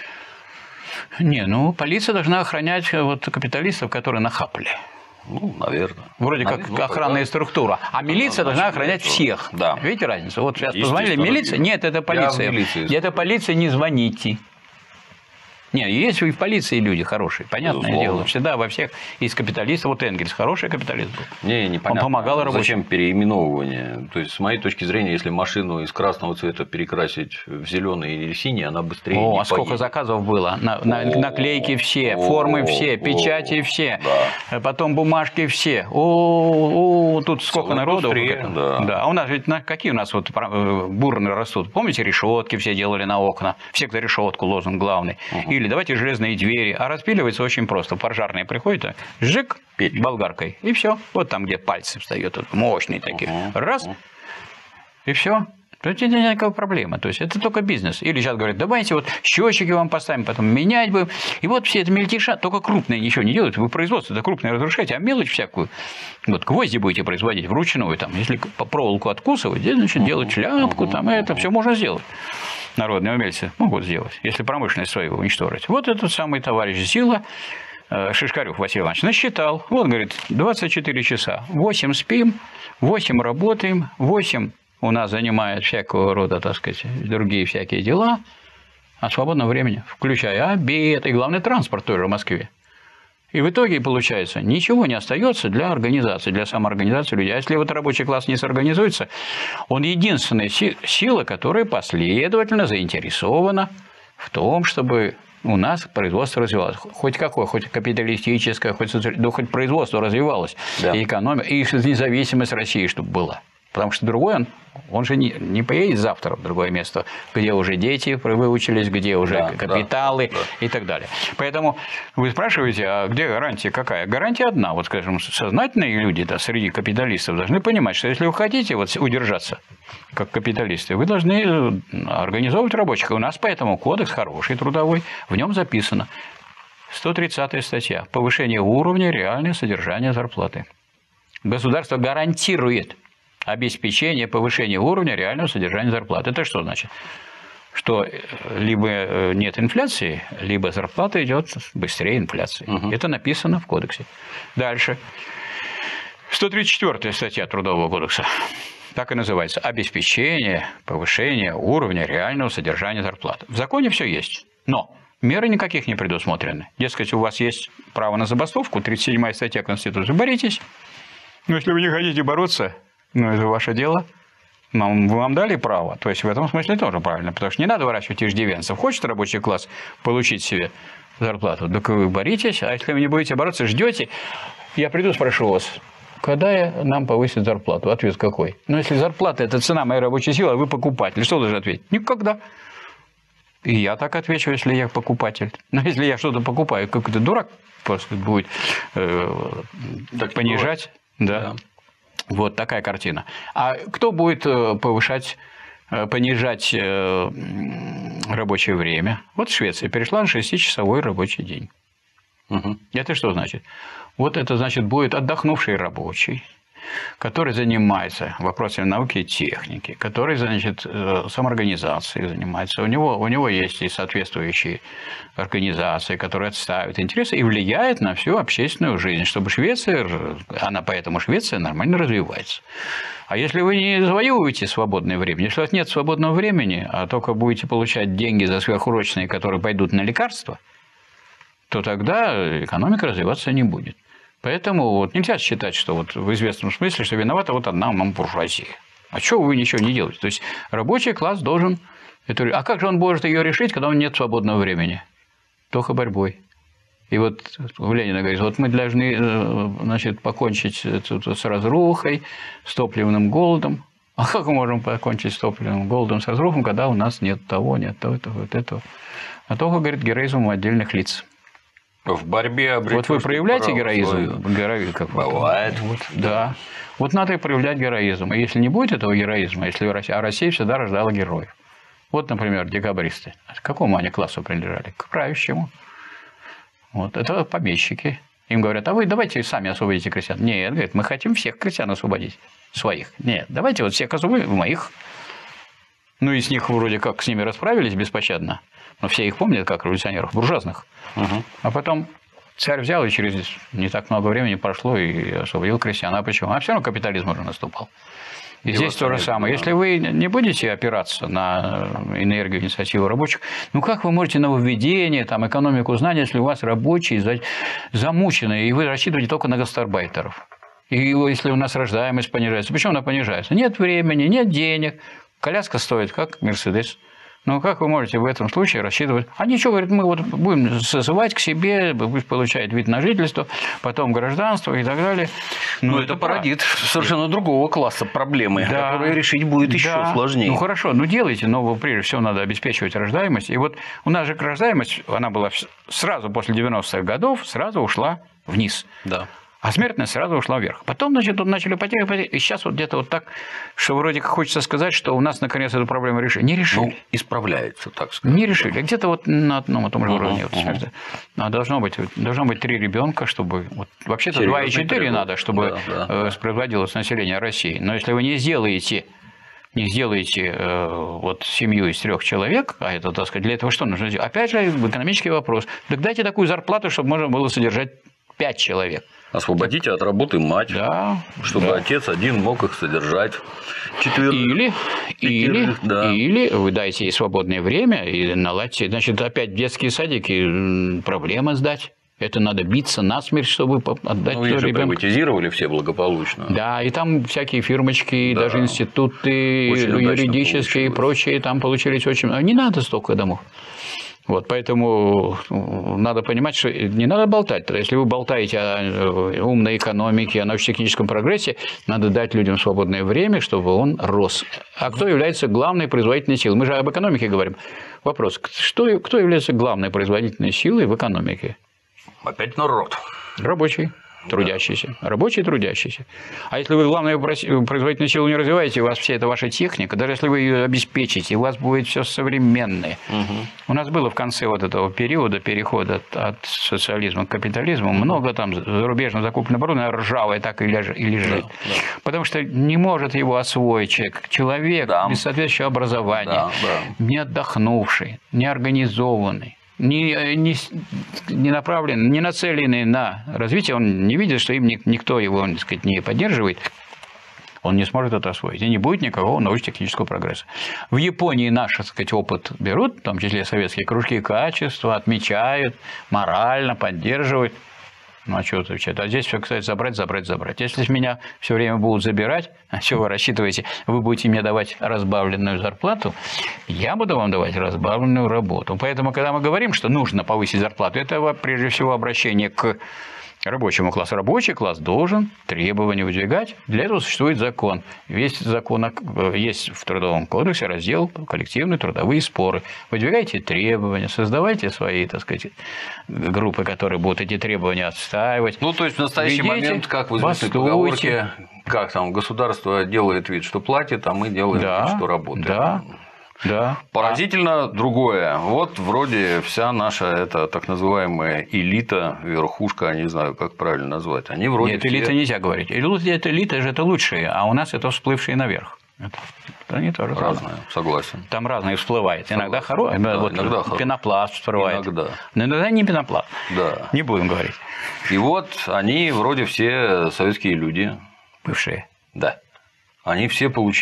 Не, ну полиция должна охранять вот капиталистов, которые нахапали. Ну, наверное. Вроде как охранная структура. А милиция должна охранять всех. Да. Видите разницу? Вот сейчас позвонили, милиция? Нет, это полиция. Это полиция, не звоните. Нет, есть и в полиции люди хорошие, понятное дело. Всегда во всех из капиталистов, вот Энгельс хороший капиталист был. Мне непонятно, он помогал рабочим. Зачем переименовывание? То есть, с моей точки зрения, если машину из красного цвета перекрасить в зеленый или синий, она быстрее не поедет. Сколько заказов было. Наклейки все, формы все, печати все, потом бумажки все. Тут сколько народу. Да. А у нас ведь какие у нас вот бурны растут? Помните, решетки все делали на окна? Все, кто решетку, лозунг главный. Или давайте железные двери. А распиливается очень просто. Пожарные приходят, жик, болгаркой, и все. Вот там, где пальцы встают, вот, мощные такие. Раз, и все. Тут нет никакой проблемы. То есть это только бизнес. Или сейчас говорят, давайте вот счетчики вам поставим, потом менять будем. И вот все это мельтеша, только крупные ничего не делают. Вы производство это крупное разрушаете, а мелочь всякую. Вот гвозди будете производить вручную. Там, если по проволоку откусывать, значит делать шляпку, там, это все можно сделать. Народные умельцы могут сделать, если промышленность свою уничтожить. Вот этот самый товарищ Зила, Шишкарев Василий Иванович, насчитал. Вот, говорит, 24 часа. 8 спим, 8 работаем, 8 у нас занимает всякого рода, так сказать, другие всякие дела, а свободного времени, включая обед и, главный, транспорт тоже в Москве. И в итоге, получается, ничего не остается для организации, для самоорганизации людей. А если вот рабочий класс не сорганизуется, он единственная сила, которая последовательно заинтересована в том, чтобы у нас производство развивалось. Хоть какое, хоть капиталистическое, хоть производство развивалось, и экономика, и независимость России, чтобы была. Потому что другой он же не поедет завтра в другое место, где уже дети выучились, где уже капиталы и так далее. Поэтому вы спрашиваете, а где гарантия какая? Гарантия одна. Вот, скажем, сознательные люди среди капиталистов должны понимать, что если вы хотите вот удержаться как капиталисты, вы должны организовывать рабочих. И у нас поэтому кодекс хороший, трудовой, в нем записано 130-я статья «Повышение уровня реального содержания зарплаты». Государство гарантирует обеспечение повышения уровня реального содержания зарплаты. Это что значит? Что либо нет инфляции, либо зарплата идет быстрее инфляции. Это написано в кодексе. Дальше. 134-я статья Трудового кодекса. Так и называется. Обеспечение повышения уровня реального содержания зарплаты. В законе все есть. Но меры никаких не предусмотрены. Дескать, у вас есть право на забастовку, 37-я статья Конституции. Боритесь. Но если вы не хотите бороться, это ваше дело. Вам дали право. То есть в этом смысле тоже правильно. Потому что не надо выращивать иждивенцев. Хочет рабочий класс получить себе зарплату, так вы боритесь. А если вы не будете бороться, ждете, я приду, спрошу вас, когда нам повысят зарплату? Ответ какой? Ну, если зарплата – это цена моей рабочей силы, а вы покупатель, что должен ответить? Никогда. И я так отвечу, если я покупатель. Но если я что-то покупаю, какой-то дурак просто будет понижать. Да. Вот такая картина. А кто будет понижать рабочее время? Вот Швеция перешла на 6-часовой рабочий день. Это что значит? Вот это значит, будет отдохнувший рабочий, который занимается вопросами науки и техники, который, значит, самоорганизацией занимается. У него есть и соответствующие организации, которые отстаивают интересы и влияют на всю общественную жизнь, чтобы поэтому Швеция нормально развивается. А если вы не завоевываете свободное время, если у вас нет свободного времени, а только будете получать деньги за сверхурочные, которые пойдут на лекарства, то тогда экономика развиваться не будет. Поэтому вот нельзя считать, что вот в известном смысле, что виновата вот одна буржуазия. А чего вы ничего не делаете? То есть рабочий класс должен... А как же он может ее решить, когда у него нет свободного времени? Только борьбой. И вот Ленин говорит, вот мы должны, значит, покончить с разрухой, с топливным голодом. А как мы можем покончить с топливным голодом, с разрухой, когда у нас нет того, нет того, вот этого? А только, говорит, героизм у отдельных лиц. В борьбе вот вы проявляете героизм? Как бывает. Вот, да. Вот надо и проявлять героизм. И если не будет этого героизма, а Россия всегда рождала героев. Вот, например, декабристы. К какому они классу принадлежали? К правящему. Вот. Это помещики. Им говорят, а вы давайте сами освободите крестьян. Нет, говорит, мы хотим всех крестьян освободить. Своих. Нет, давайте вот всех освободим, моих. Ну, и с них вроде как с ними расправились беспощадно. Но все их помнят как революционеров, буржуазных. Угу. А потом царь взял, и через не так много времени прошло, и освободил крестьян. А почему? А все равно капитализм уже наступал. И здесь то же самое. Если вы не будете опираться на энергию, инициативу рабочих, ну как вы можете нововведение, там, экономику знаний, если у вас рабочие замученные, и вы рассчитываете только на гастарбайтеров? И если у нас рождаемость понижается. Почему она понижается? Нет времени, нет денег. Коляска стоит как Мерседес. Ну, как вы можете в этом случае рассчитывать? А ничего, говорит, мы вот будем созывать к себе, пусть получает вид на жительство, потом гражданство и так далее. Ну, это породит совершенно другого класса проблемы, да, которые решить будет еще сложнее. Ну, хорошо, ну, делайте, но прежде всего надо обеспечивать рождаемость. И вот у нас же рождаемость, она была сразу после 90-х годов, сразу ушла вниз. Да. А смертность сразу ушла вверх. Потом, значит, тут начали потери, и сейчас вот где-то вот так, что вроде как хочется сказать, что у нас наконец эту проблему решили. Не решили. Ну, исправляется, так сказать. Не решили. Где-то вот на одном и том же уровне. Должно быть 3 ребенка, чтобы... Вот, вообще-то 2,4 надо, чтобы воспроизводилось население России. Но если вы не сделаете вот семью из 3 человек, а это, так сказать, для этого что нужно сделать? Опять же, экономический вопрос. Так дайте такую зарплату, чтобы можно было содержать 5 человек. Освободите от работы мать, чтобы отец один мог их содержать. Или вы дайте ей свободное время и наладьте. Значит, опять детские садики проблема сдать. Это надо биться насмерть, чтобы отдать ребенка. Их же приватизировали все благополучно. Да, и там всякие фирмочки, даже институты юридические и прочие, там получились очень... Не надо столько домов. Вот, поэтому надо понимать, что не надо болтать. Если вы болтаете о умной экономике, о научно-техническом прогрессе, надо дать людям свободное время, чтобы он рос. А кто является главной производительной силой? Мы же об экономике говорим. Вопрос, кто является главной производительной силой в экономике? Опять народ. Рабочий. Трудящийся. Рабочий трудящийся. А если вы главную производительную силу не развиваете, у вас вся эта ваша техника, даже если вы ее обеспечите, у вас будет все современное. У нас было в конце вот этого периода перехода от социализма к капитализму много там зарубежно закупленного оборудования ржавое так и лежит. Потому что не может его освоить человек без соответствующего образования, не отдохнувший, не организованный. Не направленный, не нацеленный на развитие, он не видит, что им никто его, так сказать, не поддерживает, он не сможет это освоить. И не будет никакого научно-технического прогресса. В Японии наш, так сказать, опыт берут, в том числе советские кружки качества, отмечают, морально поддерживают. Ну, а что отвечать? А здесь все, кстати, забрать. Если меня все время будут забирать, а что вы рассчитываете, вы будете мне давать разбавленную зарплату, я буду вам давать разбавленную работу. Поэтому, когда мы говорим, что нужно повысить зарплату, это прежде всего обращение к рабочему классу. Рабочий класс должен требования выдвигать. Для этого существует закон. Весь закон есть в Трудовом кодексе раздел «Коллективные трудовые споры». Выдвигайте требования, создавайте свои, так сказать, группы, которые будут эти требования отстаивать. Ну, то есть, в настоящий момент, как в известной поговорке, как там государство делает вид, что платит, а мы делаем вид, что работаем. Да. Поразительно другое. Вот вроде вся наша эта так называемая элита, верхушка, не знаю, как правильно назвать. Они вроде Нет, элита нельзя говорить. Элита же это лучшие, а у нас это всплывшие наверх. Это не то же самое. Разное, согласен. Там разное всплывает. Иногда хорошее, иногда пенопласт всплывает. Но иногда не пенопласт. Да. Не будем говорить. И вот они вроде все советские люди. Бывшие. Да. Они все получили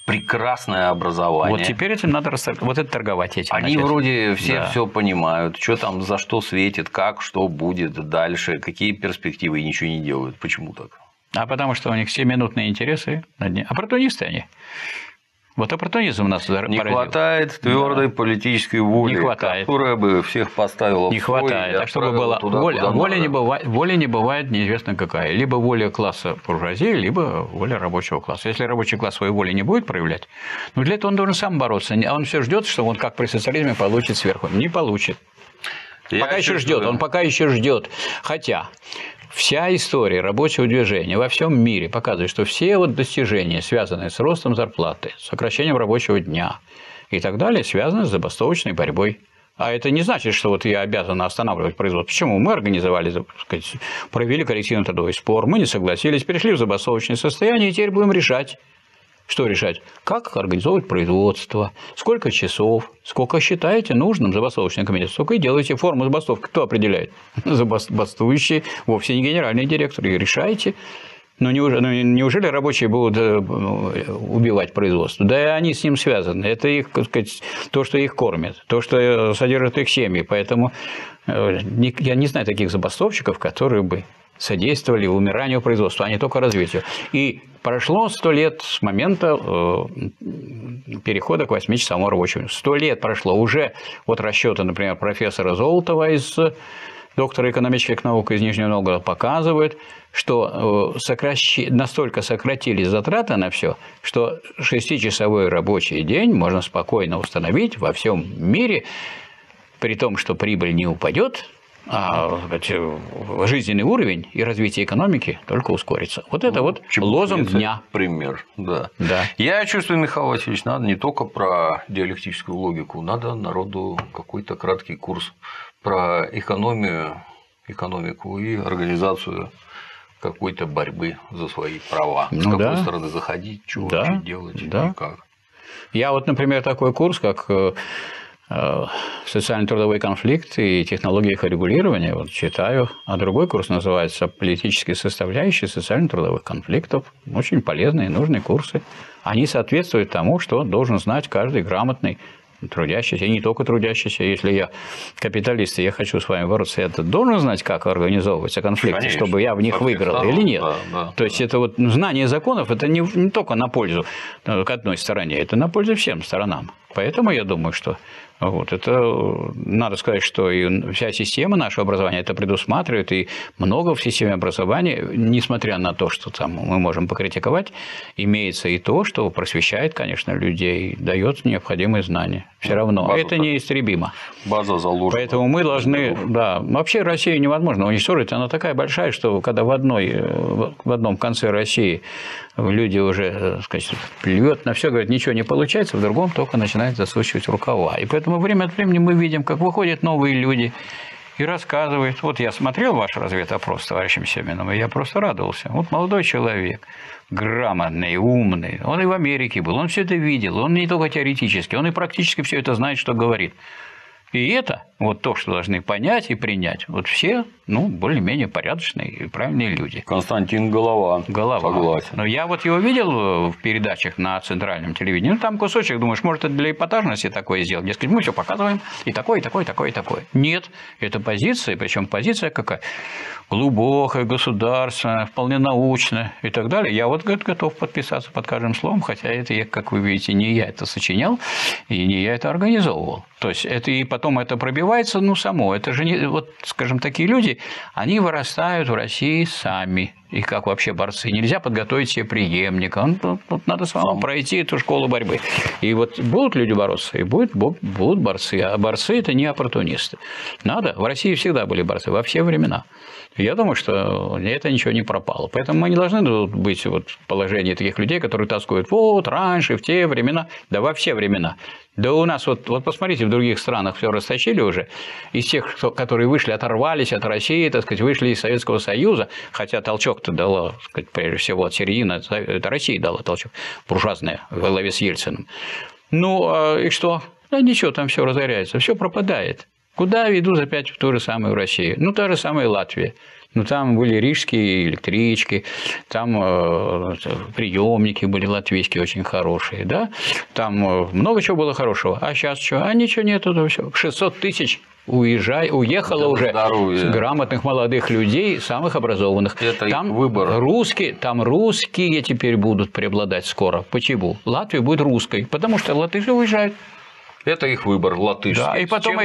прекрасное образование. Вот теперь этим надо вот это торговать этим. Они начать. Вроде все понимают, что там, за что светит, как, что будет дальше, какие перспективы, и ничего не делают. Почему так? А потому что у них 7-минутные интересы на дне. Оппортунисты они. Вот оппортунизм у нас поразил. Не хватает твердой политической воли, которая бы всех поставила не в строй. Хватает. Так чтобы была воля не бывает неизвестно какая. Либо воля класса буржуазии, либо воля рабочего класса. Если рабочий класс своей воли не будет проявлять, ну для этого он должен сам бороться. А он все ждет, что он как при социализме получит сверху. Не получит. Пока еще ждет. Он пока еще ждет. Хотя вся история рабочего движения во всем мире показывает, что все вот достижения, связанные с ростом зарплаты, сокращением рабочего дня и так далее, связаны с забастовочной борьбой. А это не значит, что вот я обязан останавливать производство. Почему? Мы организовали, так сказать, провели коллективный трудовой спор, мы не согласились, перешли в забастовочное состояние, и теперь будем решать. Что решать? Как организовывать производство, сколько часов, сколько считаете нужным забастовочный комитет, столько и делаете. Форму забастовки кто определяет? Забастующие, вовсе не генеральный директор. И решайте. Но неужели рабочие будут убивать производство? Да и они с ним связаны. Это их, так сказать, то, что их кормит, то, что содержит их семьи. Поэтому я не знаю таких забастовщиков, которые бы содействовали умиранию производства, а не только развитию. И прошло 100 лет с момента перехода к 8-часовому рабочему. 100 лет прошло. Уже от расчета, например, профессора Золотова доктора экономических наук из Нижнего Новгорода показывает, что настолько сократились затраты на все, что 6-часовой рабочий день можно спокойно установить во всем мире, при том, что прибыль не упадет, а жизненный уровень и развитие экономики только ускорится. Вот это вот лозунг дня. Пример, да. Я чувствую, Михаил Васильевич, надо не только про диалектическую логику, надо народу какой-то краткий курс про экономику и организацию какой-то борьбы за свои права. С какой стороны заходить, что вообще делать и как. Я вот, например, такой курс, как социально-трудовой конфликт и технологии их регулирования вот читаю, а другой курс называется «Политические составляющие социально-трудовых конфликтов». Очень полезные, нужные курсы. Они соответствуют тому, что должен знать каждый грамотный трудящийся, и не только трудящийся. Если я капиталист, и я хочу с вами бороться, я должен знать, как организовываются конфликты, конечно, чтобы я в них выиграл или нет. То есть это вот знание законов, это не только на пользу к одной стороне, это на пользу всем сторонам. Поэтому я думаю, что вот это надо сказать, что и вся система нашего образования это предусматривает, и много в системе образования, несмотря на то, что там мы можем покритиковать, имеется и то, что просвещает, конечно, людей, дает необходимые знания. Все равно база это неистребимо. База заложена. Поэтому мы должны, вообще Россию невозможно уничтожить, она такая большая, что когда в одном конце России люди уже, так сказать, плюют на все, говорят, ничего не получается, в другом только начинают засучивать рукава. И поэтому время от времени мы видим, как выходят новые люди и рассказывают. Вот я смотрел ваш разведопрос с товарищем Семеном, и я просто радовался. Вот молодой человек, грамотный, умный, он и в Америке был, он все это видел, он не только теоретически, он и практически все это знает, что говорит. И это вот то, что должны понять и принять. Вот все, более-менее порядочные и правильные люди. Константин Голова. Согласен. Но я вот его видел в передачах на центральном телевидении. Там кусочек, думаешь, может, это для эпатажности такое сделать. Дескать, мы все показываем, и такое, и такое, и такое, и такое. Нет, это позиция, причем позиция какая? Глубокая, государственная, вполне научная и так далее. Я вот готов подписаться под каждым словом, хотя это, как вы видите, не я это сочинял, и не я это организовывал. То есть, это и потом это пробивается, само. Это же, не, вот, скажем, такие люди, они вырастают в России сами. И как вообще борцы. Нельзя подготовить себе преемника. Надо самому пройти эту школу борьбы. И вот будут люди бороться, и будут борцы. А борцы – это не оппортунисты. Надо. В России всегда были борцы, во все времена. Я думаю, что это ничего не пропало. Поэтому мы не должны быть вот в положении таких людей, которые тоскуют вот раньше, в те времена, да во все времена. Да у нас вот посмотрите, в других странах все растащили уже. Из тех, которые вышли, оторвались от России, так сказать, вышли из Советского Союза, хотя толчок-то дала, так сказать, прежде всего, от середины, это Россия дала толчок, буржуазная, во главе с Ельциным. И что? Да ничего, там все разоряется, все пропадает. Куда ведут опять в ту же самую Россию? Та же самая Латвия. Ну, там были рижские электрички, там приемники были латвийские очень хорошие, да? Там много чего было хорошего. А сейчас что? А ничего нету, все. 600 тысяч уехало уже грамотных молодых людей, самых образованных. Это там их выбор. Русские теперь будут преобладать скоро. Почему? Латвия будет русской, потому что латыши уезжают. Это их выбор, латышский. Да, и потом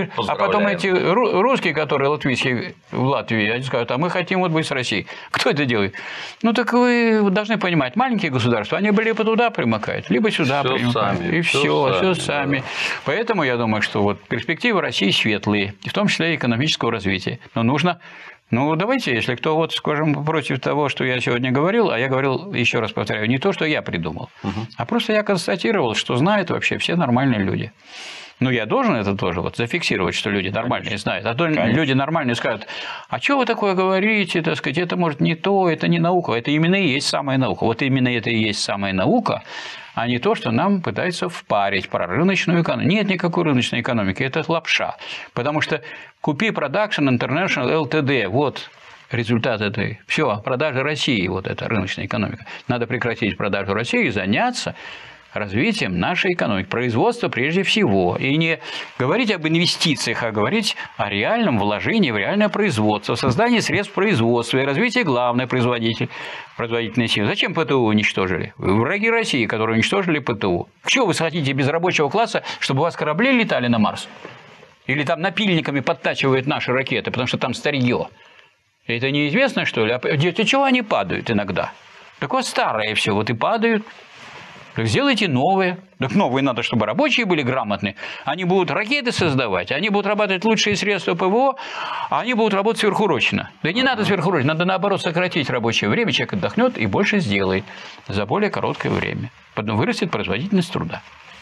эти русские, которые латвийские в Латвии, они скажут, а мы хотим вот быть с Россией. Кто это делает? Ну, так вы должны понимать, маленькие государства, они либо туда примыкают, либо сюда примыкают. И все сами. Да. Поэтому я думаю, что вот перспективы России светлые, в том числе и экономического развития. Но нужно... Ну, давайте, если кто, вот, скажем, против того, что я сегодня говорил, а я говорил, еще раз повторяю, не то, что я придумал, а просто я констатировал, что знают вообще все нормальные люди. Ну, я должен это тоже вот зафиксировать, что люди нормальные знают. А то люди нормальные скажут, а что вы такое говорите, так сказать, это, может, не то, это не наука. Это именно и есть самая наука. Вот именно это и есть самая наука, а не то, что нам пытаются впарить про рыночную экономику. Нет никакой рыночной экономики, это лапша. Потому что Купи Production International Ltd. Вот результат этой. Все, продажа России, вот это рыночная экономика. Надо прекратить продажу России и заняться развитием нашей экономики, производства прежде всего. И не говорить об инвестициях, а говорить о реальном вложении в реальное производство, создании средств производства и развитии главной производительной силы. Зачем ПТУ уничтожили? Враги России, которые уничтожили ПТУ. Что вы хотите без рабочего класса, чтобы у вас корабли летали на Марс? Или там напильниками подтачивают наши ракеты, потому что там старье? Это неизвестно, что ли? А для чего они падают иногда? Так вот старые все, вот и падают. Так сделайте новые. Так новые надо, чтобы рабочие были грамотные. Они будут ракеты создавать, они будут работать лучшие средства ПВО, а они будут работать сверхурочно. Да не надо сверхурочно, надо наоборот сократить рабочее время, человек отдохнет и больше сделает за более короткое время. Потом вырастет производительность труда.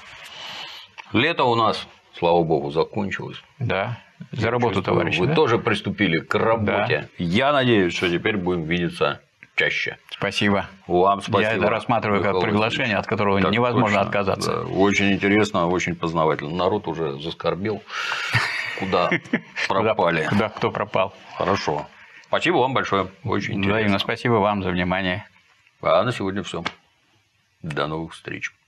Лето у нас, слава богу, закончилось. Да, за работу, товарищи. Вы тоже приступили к работе. Да. Я надеюсь, что теперь будем видеться чаще. Спасибо. Вам спасибо. Я это рассматриваю как приглашение, от которого так невозможно точно отказаться. Да. Очень интересно, очень познавательно. Народ уже заскорбел. Куда пропали? Куда кто пропал. Хорошо. Спасибо вам большое. Очень интересно. Взаимно. Спасибо вам за внимание. А на сегодня все. До новых встреч.